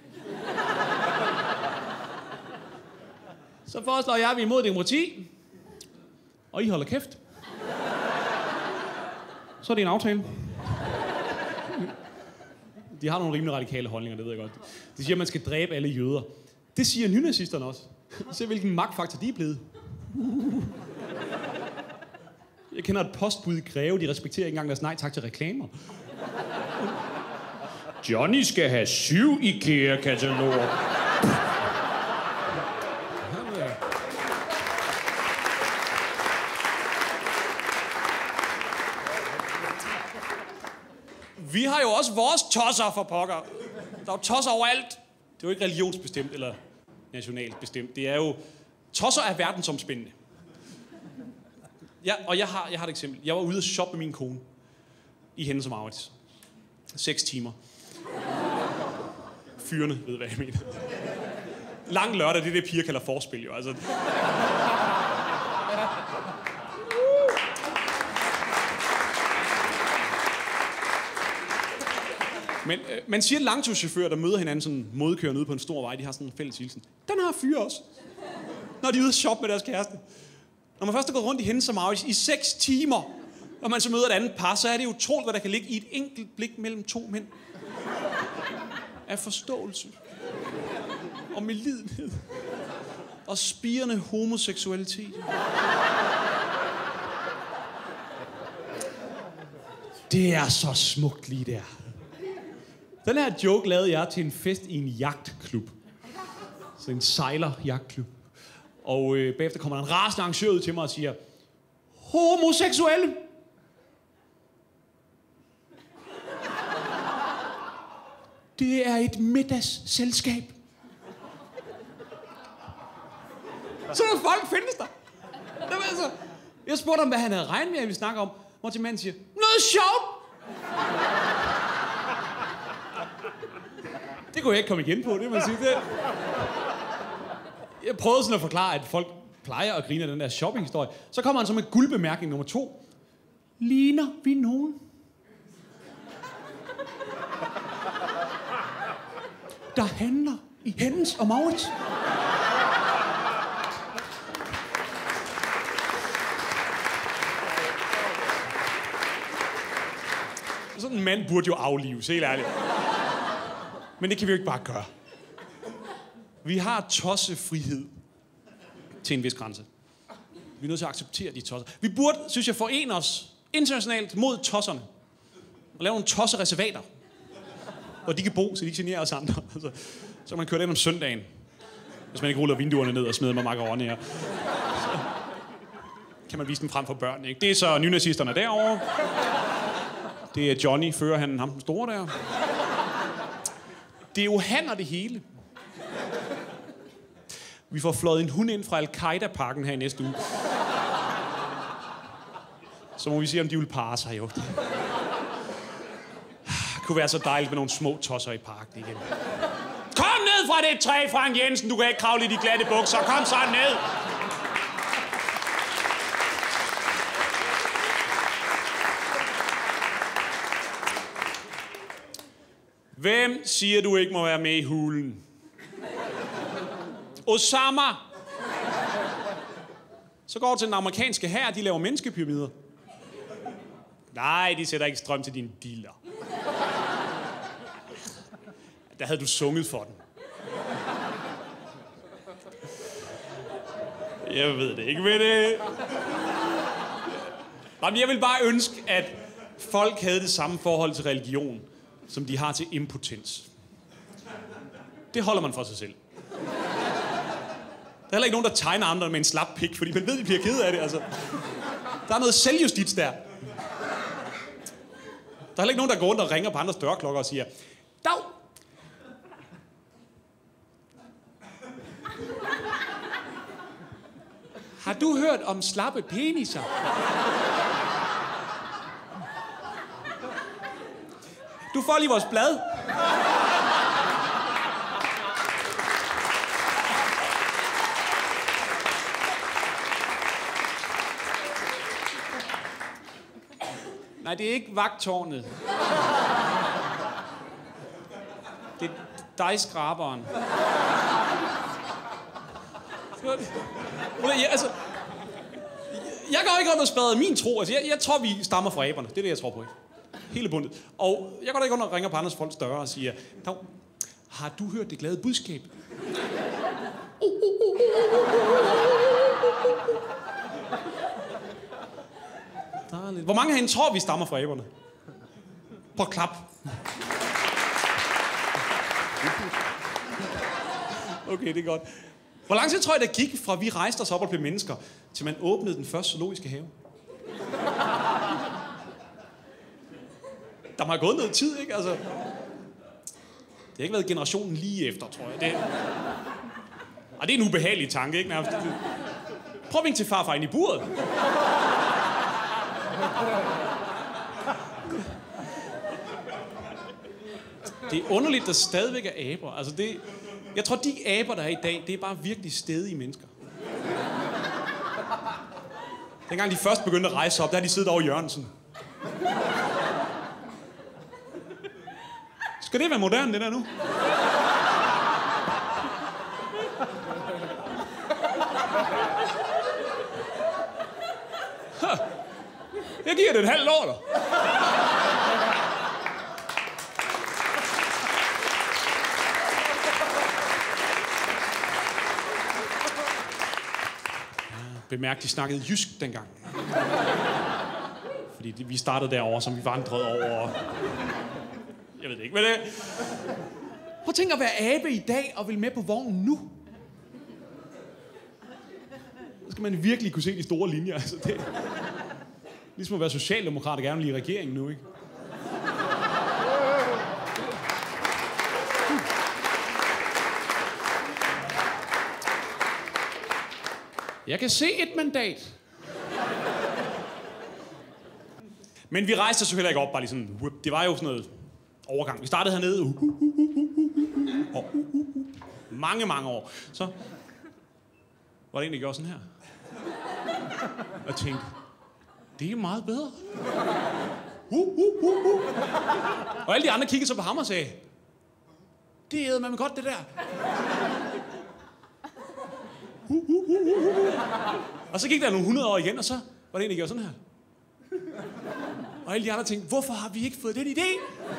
Så foreslår jeg, at vi er imod demokrati. Og I holder kæft. Så er det en aftale. De har nogle rimelig radikale holdninger, det ved jeg godt. De siger, at man skal dræbe alle jøder. Det siger nynazisterne også. Se, hvilken magtfaktor de er blevet. Jeg kender et postbud i Greve, de respekterer ikke engang deres nej tak til reklamer. Johnny skal have syv IKEA-kataloger. Vi har jo også vores tosser for pokker. Der er jo tosser overalt. Det er jo ikke religionsbestemt eller nationalt bestemt. Det er jo... Tosser er verdensomspændende. Ja, og jeg har, jeg har et eksempel. Jeg var ude at shoppe med min kone. I Hennes og Maurits. Seks timer. Fyrene ved, hvad jeg mener. Lang lørdag, det er det, piger kalder forspil, jo. Altså... Men øh, man siger, at langturschauffører, der møder hinanden sådan modkørende ude på en stor vej, de har sådan en fælles hilsen. Den har fyre også. Når de er ude at shoppe med deres kæreste. Når man først har gået rundt i Hennes og Maurits i seks timer, og man så møder et andet par, så er det utroligt, hvad der kan ligge i et enkelt blik mellem to mænd. Af forståelse. Og medlidenhed. og spirende homoseksualitet. Det er så smukt lige der. Den her joke lavede jeg til en fest i en jagtklub. Så en sejler-jagtklub. Og øh, bagefter kommer der en rasende arrangør ud til mig og siger, homoseksuelle. Det er et middagsselskab. Så nogle folk findes der. Det var altså, jeg spurgte ham, hvad han havde regnet med, at vi snakker om. Hvor til manden siger, noget sjovt! Det kunne jeg ikke komme igen på, det må jeg sige. Det. Jeg prøvede sådan at forklare, at folk plejer at grine af den der shoppinghistorie. Så kommer han så med guldbemærkning nummer to. Ligner vi nogen? Der handler i Hennes og Mauritz. Sådan en mand burde jo aflives, helt ærligt. Men det kan vi jo ikke bare gøre. Vi har tossefrihed til en vis grænse. Vi er nødt til at acceptere de tosser. Vi burde, synes jeg, forene os internationalt mod tosserne. Og lave nogle tossereservater. Hvor de kan bo, så de ikke generer os andre. Altså, så kan man køre den om søndagen. Hvis man ikke ruller vinduerne ned og smider med macaroni her. Så kan man vise den frem for børn, ikke? Det er så nynazisterne derovre. Det er Johnny, fører han ham den store der. Det er jo han og det hele. Vi får fløjet en hund ind fra Al-Qaida-parken her i næste uge. Så må vi se, om de vil parre sig, jo. Det kunne være så dejligt med nogle små tosser i parken igen. Kom ned fra det træ, Frank Jensen. Du kan ikke kravle i de glatte bukser. Kom så ned. Hvem siger, du ikke må være med i hulen? Osama! Så går du til den amerikanske hær, de laver menneskepyramider. Nej, de sætter ikke strøm til dine dealer. Der havde du sunget for den. Jeg ved det ikke, men det... Jamen, jeg vil bare ønske, at folk havde det samme forhold til religion, som de har til impotens. Det holder man for sig selv. Der er heller ikke nogen, der tegner andre med en slap pik, fordi man ved, de bliver ked af det, altså. Der er noget selvjustits der. Der er heller ikke nogen, der går rundt og ringer på andres dørklokker og siger, Dag! Har du hørt om slappe peniser? Du får lige vores blad. Nej, det er ikke vagttårnet. Det er dig, skraberen. Jeg, altså, jeg går ikke rundt og spreder min tro. Altså, jeg, jeg tror, vi stammer fra aberne. Det er det, jeg tror på. Ikke? Hele bundet. Og jeg går da ikke rundt og ringer på andres folks døre og siger, Dag, har du hørt det glade budskab? Hvor mange herinde tror, vi stammer fra aberne? Prøv at klap. Okay, det er godt. Hvor lang tid tror jeg, der gik fra vi rejste os op og blev mennesker, til man åbnede den første zoologiske have? Der må have gået noget tid, ikke? Altså, det har ikke været generationen lige efter, tror jeg. Det... Og det er en ubehagelig tanke, ikke? Nærmest. Prøv at vinke til farfar ind i buret. Det er underligt, der stadigvæk er aber. Altså det... Jeg tror, de aber, der er i dag, det er bare virkelig stedige mennesker. Dengang de først begyndte at rejse op, der har de siddet over Jørgensen. Skal det være moderne, det der nu? Ha. Jeg giver det et halvt år, der. bemærke, de snakkede jysk dengang. Fordi de, vi startede derovre, som vi vandrede over. Jeg ved det ikke, hvad det er. Prøv at tænke at være abe i dag og vil med på vognen nu. Så skal man virkelig kunne se de store linjer. Altså, det er ligesom at være socialdemokrat og gerne vil i regeringen nu, ikke? Jeg kan se et mandat. Men vi rejste så heller ikke op, bare lige sådan. Det var jo sådan noget overgang. Vi startede hernede. Og mange, mange år. Så var det egentlig gjort sådan her. Og jeg tænkte, det er meget bedre. Uh, uh, uh, uh. Og alle de andre kiggede så på ham og sagde, det æder man godt, det der. Uh, uh, uh, uh. Og så gik der nogle hundrede år igen, og så var det egentlig gjort sådan her. Og alle de andre tænkte, hvorfor har vi ikke fået den idé?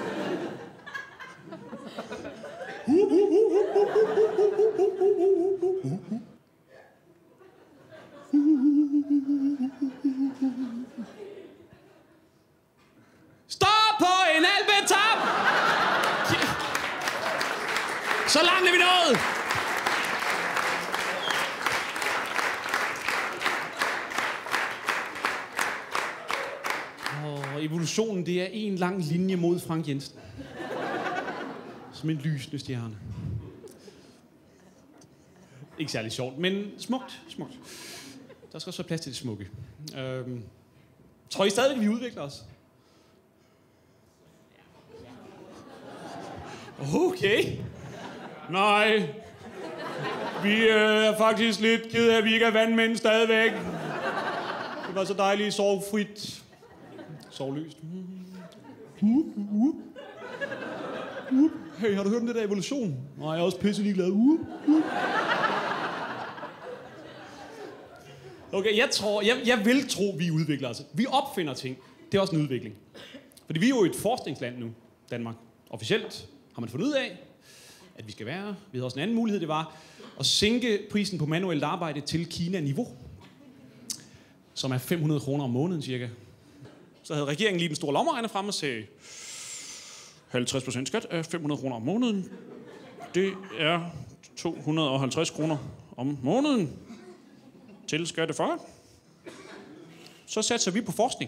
Stop på en alpetap! Så langt er vi nået! Og evolutionen, det er en lang linje mod Frank Jensen. Som en lysende stjerne. Ikke særlig sjovt, men smukt, smukt. Der skal også være plads til det smukke. Øhm, tror I stadig, vi udvikler os? Okay. Nej. Vi er faktisk lidt ked af, at vi ikke er vandmænd stadigvæk. Det var så dejligt sorgfrit. Sorgløst. Hey, har du hørt om det der evolution? Nej, jeg er også pisse ligeglad. Okay, jeg tror, jeg, jeg vil tro, vi udvikler os. Vi opfinder ting. Det er også en udvikling. Fordi vi er jo et forskningsland nu, Danmark. Officielt har man fundet ud af, at vi skal være. Vi havde også en anden mulighed, det var at sænke prisen på manuelt arbejde til Kina-niveau. Som er fem hundrede kroner om måneden cirka. Så havde regeringen lige den store lommeregner frem og sagde, halvtreds procent skat af fem hundrede kroner om måneden. Det er to hundrede og halvtreds kroner om måneden til skattefar. Så satser vi på forskning.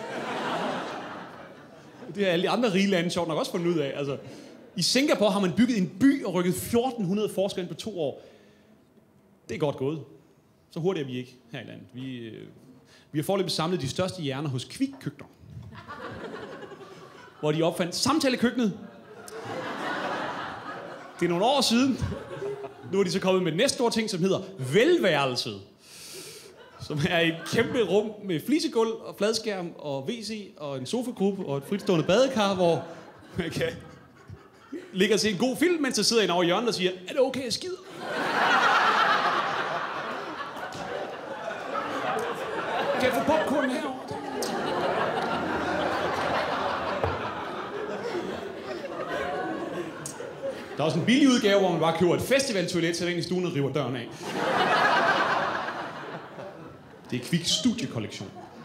Det har alle de andre rige lande sjovt nok også fundet ud af. Altså, i Singapore har man bygget en by og rykket fjorten hundrede forskere ind på to år. Det er godt gået. Så hurtigt er vi ikke her i landet. Vi, øh, vi har foreløbig samlet de største hjerner hos Kvick-køkkener. Hvor de opfandt samtalekøkkenet. Det er nogle år siden. Nu er de så kommet med den næste store ting, som hedder velværelset. Som er et kæmpe rum med flisegulv og fladskærm og W C og en sofagruppe og et fritstående badekar, hvor man kan ligge og se en god film, mens der sidder en over hjørnet og siger, er det okay, jeg skider? Kan jeg få popcorn herovre? Der er også en billig udgave, hvor man bare køber et festivaltoilet, så ind i stuen og river døren af. Det er Kvick studiekollektion.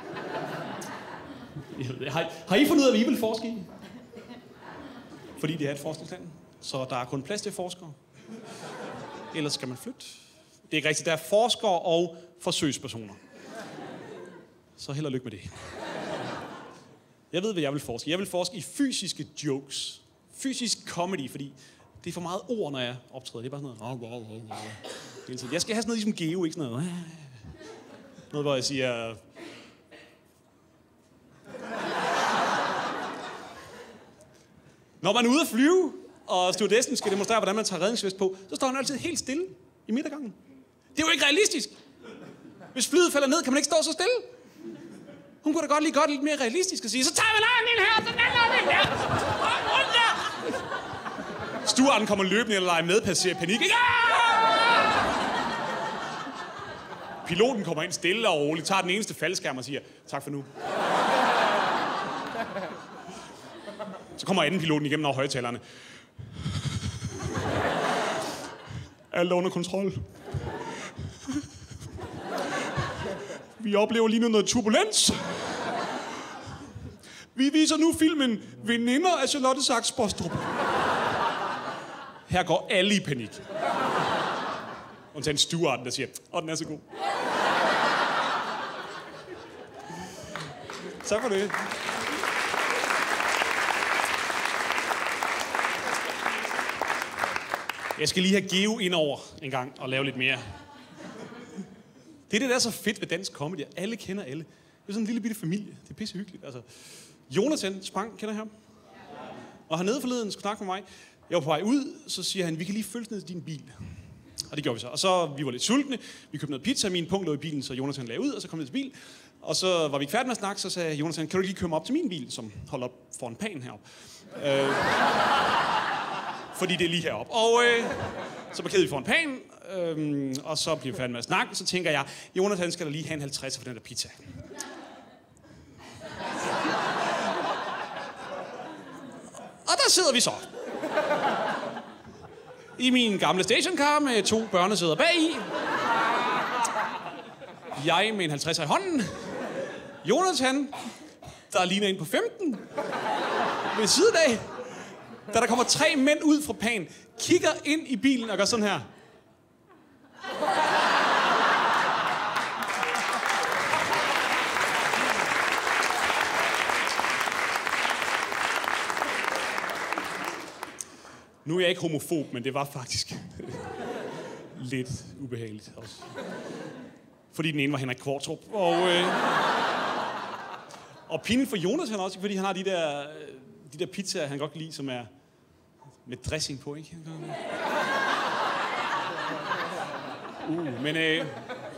Har, har I fundet ud af, hvad I vil forske i? Fordi det er et forskningsland, så der er kun plads til forskere. Ellers skal man flytte. Det er ikke rigtigt. Der er forskere og forsøgspersoner. Så held og lykke med det. Jeg ved, hvad jeg vil forske. Jeg vil forske i fysiske jokes. Fysisk comedy, fordi det er for meget ord, når jeg optræder. Det er bare sådan noget. Jeg skal have sådan noget ligesom Geo, ikke sådan noget. Noget, hvor jeg siger... Når man er ude at flyve, og stewardessen skal demonstrere, hvordan man tager redningsvest på, så står han altid helt stille i midtergangen. Det er jo ikke realistisk. Hvis flyet falder ned, kan man ikke stå så stille. Hun kunne da godt lige godt lidt mere realistisk at sige, så tager man armen ind her, så lander vi der. Rundt der. Stewarden kommer løbende og leger med, passerer panik. Piloten kommer ind stille og roligt, tager den eneste faldskærm og siger, tak for nu. Så kommer anden piloten igennem over højtalerne. Alt under kontrol. Vi oplever lige nu noget turbulens. Vi viser nu filmen Veninder af Charlotte Sachs Bostrup. Her går alle i panik. Undtagen stuarten, der siger, åh, den er så god. Tak for det. Jeg skal lige have Geo ind over en gang og lave lidt mere. Det er det, der er så fedt ved dansk comedy. Alle kender alle. Det er sådan en lille bitte familie. Det er pisse hyggeligt. Altså, Jonathan Spang, kender jeg ham? Og hernede forleden skulle snakke med mig. Jeg var på vej ud, så siger han, vi kan lige følge ned til din bil. Og det gjorde vi så. Og så, vi var lidt sultne. Vi købte noget pizza, min punkt lå i bilen, så Jonathan lagde ud, og så kom vi til bil. Og så var vi ikke færdige med at snakke, så sagde Jonathan, kan du lige køre mig op til min bil, som holder op foran pan heroppe. Øh, fordi det er lige heroppe. Og øh, så parkerede vi foran pan, øh, og så blev vi færdige med at snakke. Så tænker jeg, Jonathan skal da lige have en halvtreds for den der pizza. Og der sidder vi så. I min gamle stationcar med to børnesæder bagi. Jeg med en halvtredser i hånden. Jonathan, der ligner en på femten. Ved siden af. Da der kommer tre mænd ud fra pan, kigger ind i bilen og gør sådan her. Nu er jeg ikke homofob, men det var faktisk lidt ubehageligt også. Fordi den ene var Henrik Kvartrup. Og, øh, og pinden for Jonathan også, fordi han har de der, de der pizzaer, han godt kan lide, som er med dressing på, ikke? Uh, men øh,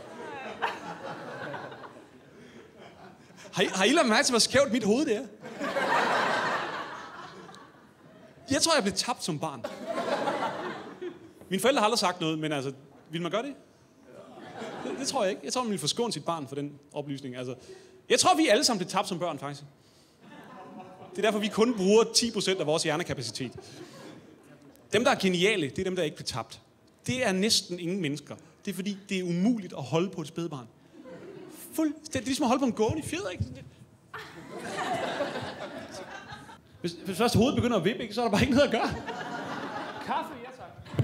har I, har I lagt mærke til, hvor skævt mit hoved det er? Jeg tror, jeg blev tabt som barn. Mine forældre har aldrig sagt noget, men altså, vil man gøre det? Det, det tror jeg ikke. Jeg tror, man vil forskåne sit barn for den oplysning. Altså, jeg tror, vi alle sammen blev tabt som børn, faktisk. Det er derfor, vi kun bruger ti procent af vores hjernekapacitet. Dem, der er geniale, det er dem, der ikke bliver tabt. Det er næsten ingen mennesker. Det er fordi, det er umuligt at holde på et spædbarn. Fuld, det er ligesom at holde på en gående i fjeder, ikke? Hvis, hvis først hovedet begynder at vippe, ikke, så er der bare ikke noget at gøre. Kaffe, ja tak.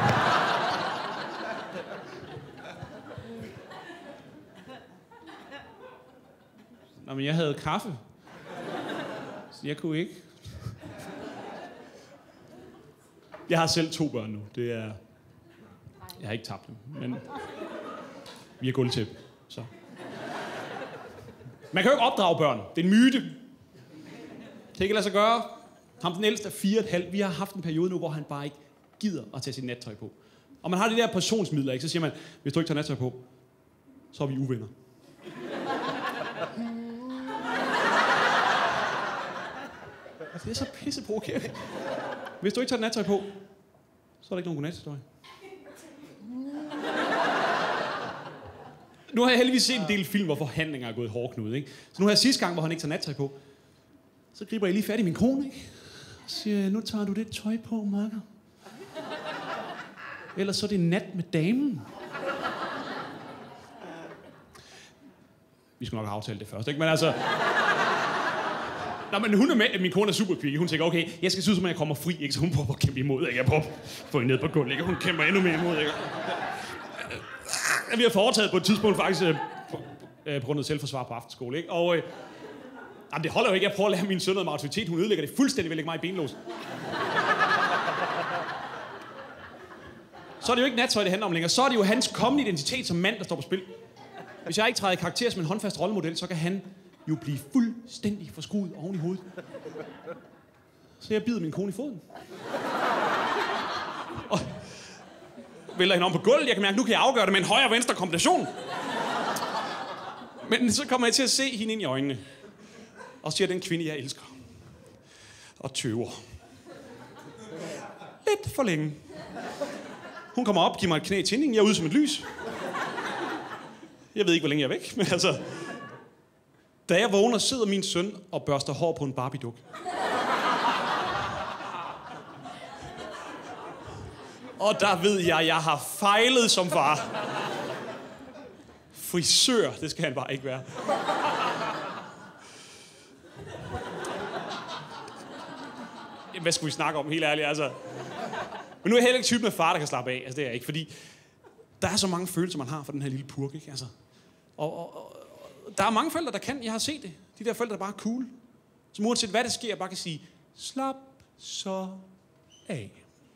Nå, men jeg havde kaffe. Så jeg kunne ikke. Jeg har selv to børn nu. Det er... Jeg har ikke tabt dem, men... Vi har gulvtæppe, så... Man kan jo ikke opdrage børn. Det er en myte. Det kan ikke lade sig gøre. Ham den ældste er fire og et halvt. Vi har haft en periode nu, hvor han bare ikke gider at tage sit nattøj på. Og man har de der portionsmidler, ikke? Så siger man, hvis du ikke tager nattøj på, så er vi uvenner. Det er så pisseprovokerende. Hvis du ikke tager nattøj på, så er der ikke nogen godnathistorie. Nu har jeg heldigvis set en del film, hvor forhandlinger er gået hårdknude, ikke? Så nu har jeg sidste gang, hvor han ikke tager nattøj på, så griber jeg lige fat i min kone, ikke? Og siger, nu tager du det tøj på, makker. Ellers så er det nat med damen. Vi skal nok have aftalt det først, ikke? Men altså... Nå, men hun er med, at min kone er super pige. Hun tænker, okay, jeg skal synes, at jeg kommer fri, ikke? Så hun prøver at kæmpe imod, ikke? Jeg prøver at få hende ned på gulvet, ikke? Hun kæmper endnu mere imod, ikke? Vi har foretaget på et tidspunkt faktisk øh, på, øh, på grund af selvforsvar på aftenskole, ikke? Og øh, jamen, det holder jo ikke. Jeg prøver at lære min søn noget med autoritet. Hun ødelægger det fuldstændig ved at lægge mig i benlås. Så er det jo ikke nattøj, det handler om længere. Så er det jo hans kommende identitet som mand, der står på spil. Hvis jeg ikke træder i karakter som en håndfast rollemodel, så kan han jo blive fuldstændig forskruet oven i hovedet. Så jeg bider min kone i foden. Og vælter hende om på gulvet. Jeg kan mærke, nu kan jeg afgøre det med en højre-venstre kombination. Men så kommer jeg til at se hende ind i øjnene. Og siger, den kvinde, jeg elsker. Og tøver. Lidt for længe. Hun kommer op, giver mig et knæ i tændingen. Jeg er ude som et lys. Jeg ved ikke, hvor længe jeg er væk, men altså... Da jeg vågner, sidder min søn og børster hår på en Barbie-duk. Og der ved jeg, at jeg har fejlet som far. Frisør, det skal han bare ikke være. Jamen, hvad skulle vi snakke om, helt ærligt, altså? Men nu er jeg heller ikke typen af far, der kan slappe af. Altså, det er jeg ikke, fordi der er så mange følelser, man har for den her lille purk, ikke? Altså, og, og, og der er mange forældre, der kan. Jeg har set det. De der forældre, der bare er cool. Som uanset hvad der sker, bare kan sige, slap så af.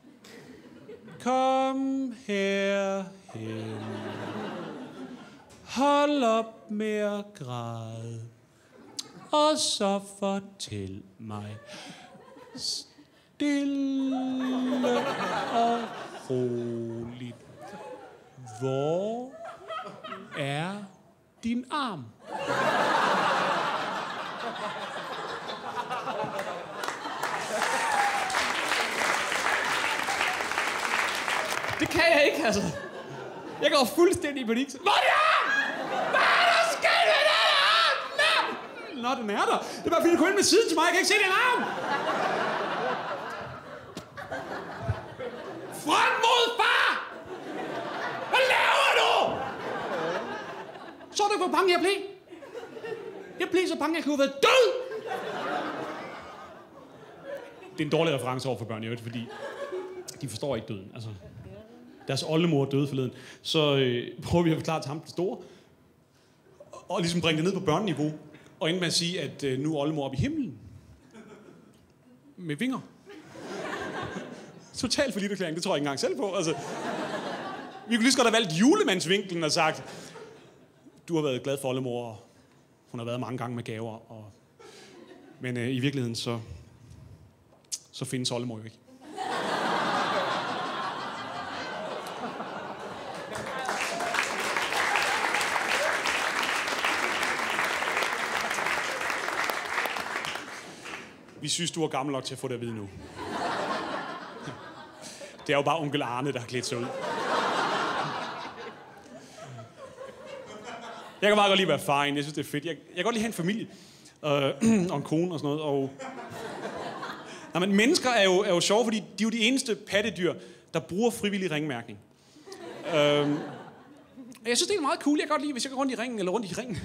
Kom herhen. Hold op med at græde. Og så fortæl mig stille og roligt. Hvor er din arm? Det kan jeg ikke, altså. Jeg går fuldstændig i panik. Hvor er din arm? Hvad er der sket med den arm? Nå, den er der. Det er bare fordi, du kom ind med siden til mig. Jeg kan ikke se din arm. Frem mod far! Hvad laver du? Så er du, hvor bange jeg blev. Jeg blev så bange, jeg kunne have været død. Det er en dårlig reference over for børn, jeg ved, fordi de forstår ikke døden. Altså, deres oldemor døde forleden. Så øh, prøver vi at forklare til ham det store. Og ligesom bringe det ned på børneniveau. Og ende med at sige, at øh, nu er oldemor oppe i himlen. Med vinger. Totalt for erklæring, det tror jeg ikke engang selv på. Altså, vi kunne lige så godt have valgt julemandsvinklen og sagt, du har været glad for oldemor, og hun har været mange gange med gaver. Og... Men øh, i virkeligheden, så, så findes oldemor jo ikke. Vi synes, du er gammel nok til at få det at vide nu. Det er jo bare onkel Arne, der har klædt sig ud. Jeg kan bare godt lide at være far. Jeg synes, det er fedt. Jeg, jeg kan godt lide at have en familie. Øh, og en kone og sådan noget. Og... Nå, men mennesker er jo, er jo sjove, fordi de er jo de eneste pattedyr, der bruger frivillig ringmærkning. Øh, jeg synes, det er meget cool. Jeg kan godt lide, hvis jeg går rundt i ringen, eller rundt i ringen.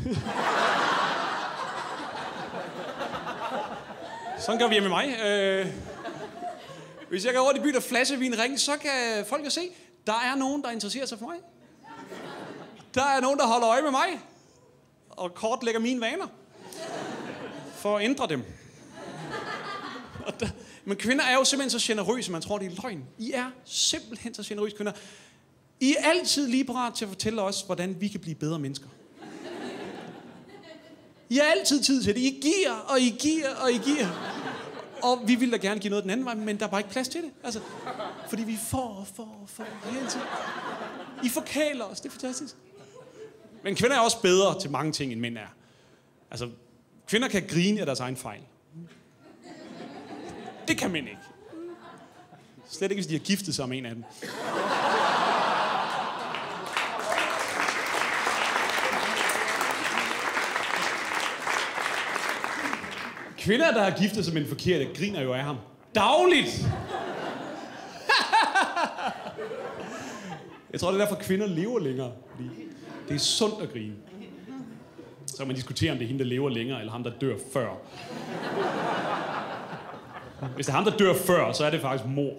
Sådan gør vi hjemme med mig. Øh, hvis jeg går rundt i byen og flasher ved en ring, så kan folk jo se, der er nogen, der interesserer sig for mig. Der er nogen, der holder øje med mig. Og kortlægger mine vaner. For at ændre dem. Der, men kvinder er jo simpelthen så generøse, man tror, det er løgn. I er simpelthen så generøse kvinder. I er altid lige parat til at fortælle os, hvordan vi kan blive bedre mennesker. I har altid tid til det. I giver, og I giver, og I giver. Og vi vil da gerne give noget den anden vej, men der er bare ikke plads til det. Altså, fordi vi får og får og får hele tiden. I forkæler os, det er fantastisk. Men kvinder er også bedre til mange ting, end mænd er. Altså, kvinder kan grine af deres egen fejl. Det kan mænd ikke. Slet ikke, hvis de har giftet sig med en af dem. Kvinder, der har giftet sig med en forkerte, griner jo af ham. Dagligt! Jeg tror, det er derfor, kvinder lever længere. Fordi det er sundt at grine. Så kan man diskutere, om det er hende, der lever længere, eller ham, der dør før. Hvis det er ham, der dør før, så er det faktisk mor.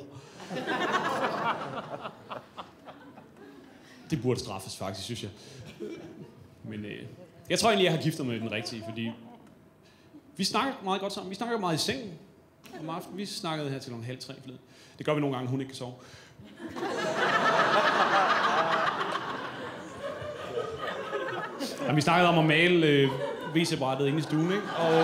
Det burde straffes, faktisk, synes jeg. Men øh, jeg tror egentlig, jeg har giftet mig med den rigtige, fordi... Vi snakker meget godt sammen. Vi snakker meget i sengen om aftenen. Vi snakkede her til nogle halv tre forleden. Det gør vi nogle gange, hun ikke kan sove. Ja, vi snakkede om at male øh, W C-brættet inde i stuen, ikke? Og,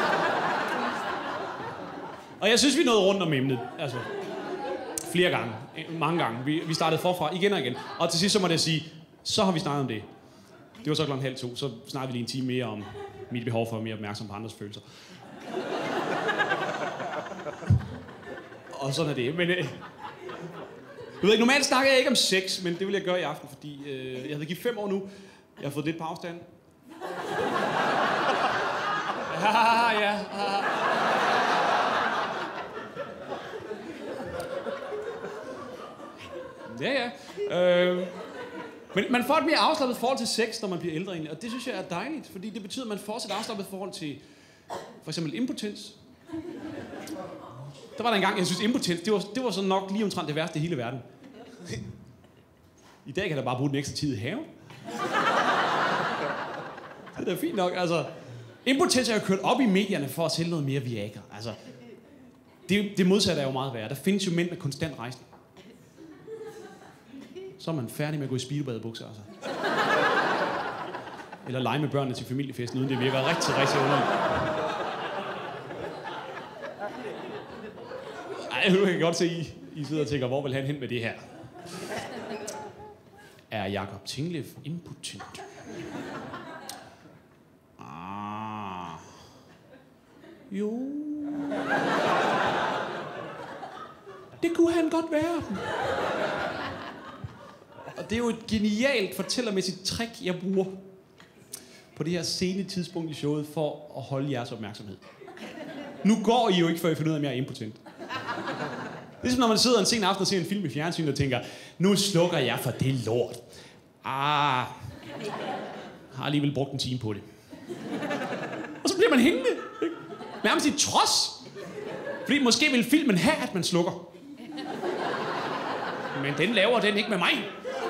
og jeg synes, vi nåede rundt om emnet. Altså, flere gange. Mange gange. Vi, vi startede forfra igen og igen. Og til sidst så måtte jeg sige, så har vi snakket om det. Det var så klokken halv to. Så snakkede vi lige en time mere om mit behov for at være mere opmærksom på andres følelser. Og sådan er det. Men, øh, du ved ikke, normalt snakker jeg ikke om sex, men det vil jeg gøre i aften, fordi øh, jeg har været gift fem år nu. Jeg har fået lidt på afstand. Ja, ja. Ja, ja. Øh, Men man får et mere afslappet forhold til sex, når man bliver ældre egentlig, og det synes jeg er dejligt, fordi det betyder, at man får et afslappet forhold til for eksempel impotens. Der var der en gang, jeg synes impotens, det var, det var så nok lige omtrent det værste i hele verden. I dag kan der bare bruge den ekstra tid i haven. Det er da fint nok, altså. Impotens er jo kørt op i medierne for at sælge noget mere Viagra, altså. Det, det modsatte er jo meget værre. Der findes jo mænd med konstant rejsning. Så er man færdig med at gå i speedbadebukser, altså. Eller lege med børnene til familiefesten, uden det virker rigtig, rigtig underligt. Ej, nu kan jeg godt se, I, I sidder og tænker, hvor vil han hen med det her? Er Jakob Tinglev impotent? Ah. Jo. Det kunne han godt være. Og det er jo et genialt fortællermæssigt trick, jeg bruger på det her sene tidspunkt i showet for at holde jeres opmærksomhed. Nu går I jo ikke, før I finder ud af, om jeg er impotent. Det er som når man sidder en sen aften og ser en film i fjernsynet og tænker, nu slukker jeg for det lort. Ah, har alligevel brugt en time på det. Og så bliver man hængende. Ikke? Nærmest i trods. Fordi måske vil filmen have, at man slukker. Men den laver den ikke med mig.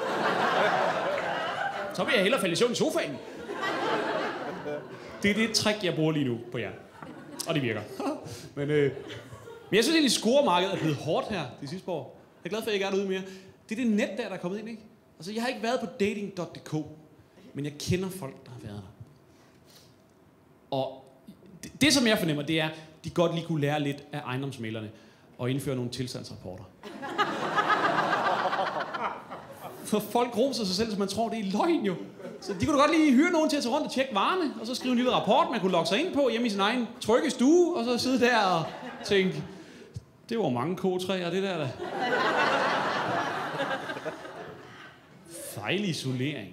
Så vil jeg hellere falde i søvn i sofaen. Det er det trick, jeg bruger lige nu på jer. Og det virker. Men, øh, men jeg synes egentlig, scoremarkedet er blevet hårdt her de sidste år. Jeg er glad for, at jeg ikke er derude mere. Det er det net, der, der er kommet ind, ikke? Altså, jeg har ikke været på dating punktum d k, men jeg kender folk, der har været der. Og det, det, som jeg fornemmer, det er, de godt lige kunne lære lidt af ejendomsmæglerne og indføre nogle tilstandsrapporter. For folk roser sig selv, så man tror, det er løgn jo. Så de kunne da godt lige hyre nogen til at tage rundt og tjekke varerne, og så skrive en lille rapport, man kunne logge sig ind på hjemme i sin egen trygge stue, og så sidde der og tænke, det var mange K tre'er, det der da. Fejlisolering.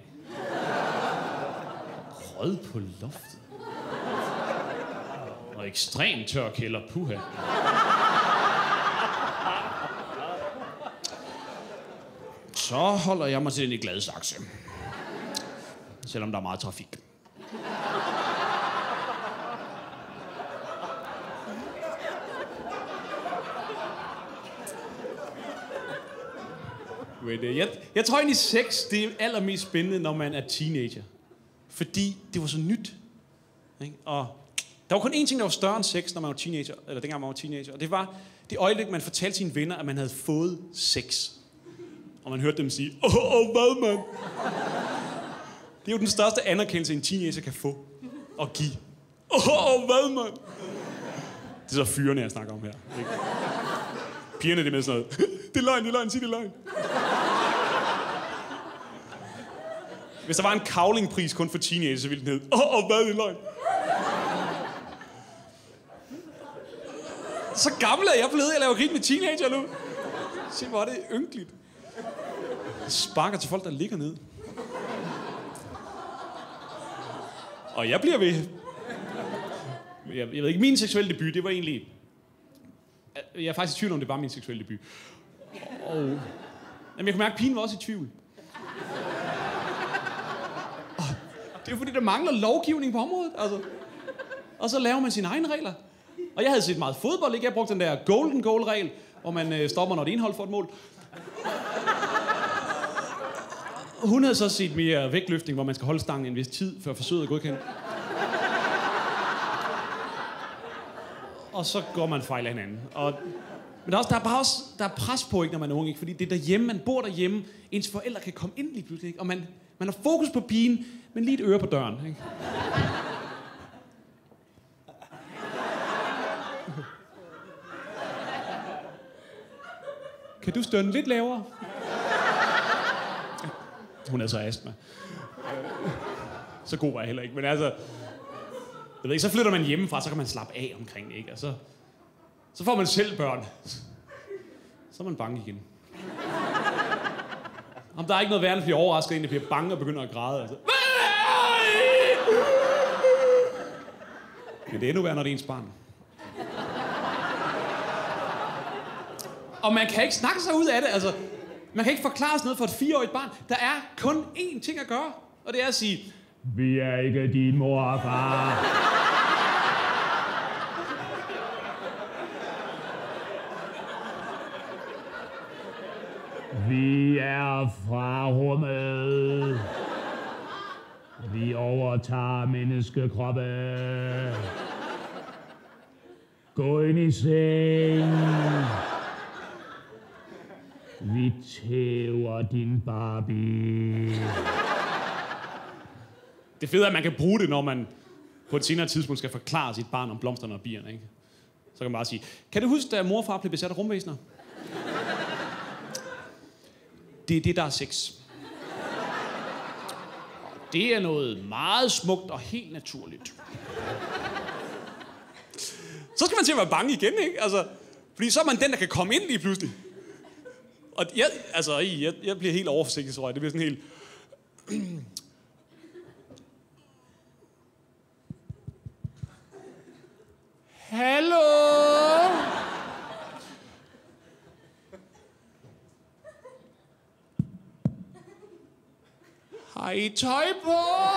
Rød på loftet. Og ekstremt tør kælder, puha. Så holder jeg mig til den i Gladsaxe. Selvom der er meget trafik. Jeg, jeg tror egentlig, sex det er allermest spændende, når man er teenager. Fordi det var så nyt. Ikke? Og der var kun én ting, der var større end sex, når man var teenager, eller dengang man var teenager. Og det var det øjeblik, man fortalte sine venner, at man havde fået sex. Og man hørte dem sige, åh, oh, hvad, mand? Det er jo den største anerkendelse, en teenager kan få og give. Åh, oh, hvad, mand? Det er så fyrene, jeg snakker om her. Ikke? Pigerne, det er med sådan noget, det er løgn, det er løgn, sig det er løgn. Hvis der var en kavlingpris kun for teenager, så ville den hedde, åh, oh, oh, hvad, det er løgn. Så gammel er jeg blevet, jeg laver grin med teenager nu. Se, hvor er det ynkeligt. Jeg sparker til folk, der ligger ned. Og jeg bliver ved. Jeg, jeg ved ikke, min seksuelle debut, det var egentlig... Jeg er faktisk i tvivl om, det var min seksuelle debut. Og... Jamen, jeg kunne mærke, at pigen var også i tvivl. Og det er fordi, der mangler lovgivning på området, altså. Og så laver man sine egne regler. Og jeg havde set meget fodbold, ikke? Jeg brugte den der golden goal-regel, hvor man øh, stopper, når det indhold får et mål. Hun havde så set mere vægtløftning, hvor man skal holde stangen en vis tid, før forsøget er godkendt. Og så går man fejl af hinanden. Og... Men der er, også, der er bare også der er pres på, ikke, når man er ung, ikke? Fordi det er derhjemme, man bor derhjemme, ens forældre kan komme ind lige pludselig, ikke? Og man, man har fokus på pigen, men lige et øre på døren, ikke? Kan du stønne lidt lavere? Hun er så astma. Så god var jeg heller ikke, men altså... Jeg ved ikke, så flytter man hjemmefra, så kan man slappe af omkring det, ikke? Og så, så får man selv børn. Så er man bange igen. Om der er ikke noget værre, end at blive overrasket, end at bliver bange og begynder at græde. Altså. Men det er endnu værre, når det er ens barn. Og man kan ikke snakke sig ud af det, altså. Man kan ikke forklare sådan noget for et fireårigt barn. Der er kun én ting at gøre, og det er at sige, vi er ikke din mor og far. Vi er fra rummet. Vi overtager menneskekroppe. Gå ind i seng. Vi tæver din Barbie. det fede er, at man kan bruge det, når man på et senere tidspunkt skal forklare sit barn om blomsterne og bierne, ikke? Så kan man bare sige, kan du huske, da mor og far blev besat af rumvæsener? Det er det, der er sex. Det er noget meget smukt og helt naturligt. Så skal man til at være bange igen, ikke? Altså, fordi så er man den, der kan komme ind lige pludselig. Og jeg, altså, jeg, jeg bliver helt overforsigtig, tror jeg. Det bliver sådan helt... Hallo? Har I tøj på?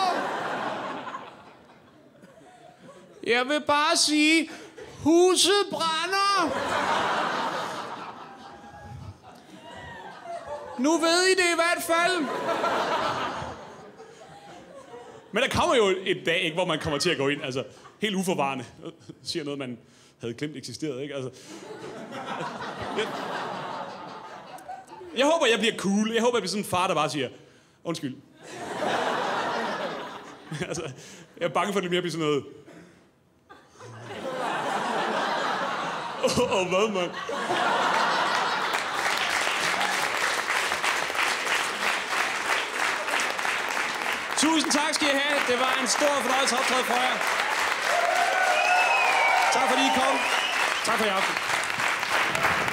Jeg vil bare sige, huset brænder. Nu ved I det i hvert fald. Men der kommer jo et dag, ikke, hvor man kommer til at gå ind, altså helt uforvarende, siger noget, man havde glemt eksisterede, ikke? Altså, jeg, jeg håber, jeg bliver cool. Jeg håber, jeg bliver sådan en far, der bare siger, undskyld. Altså, jeg er bange for, at det mere bliver sådan noget. Åh, oh, oh, hvad, mand? Tusind tak skal I have. Det var en stor fornøjelse at optræde for jer. Tak fordi I kom. Tak for i aften.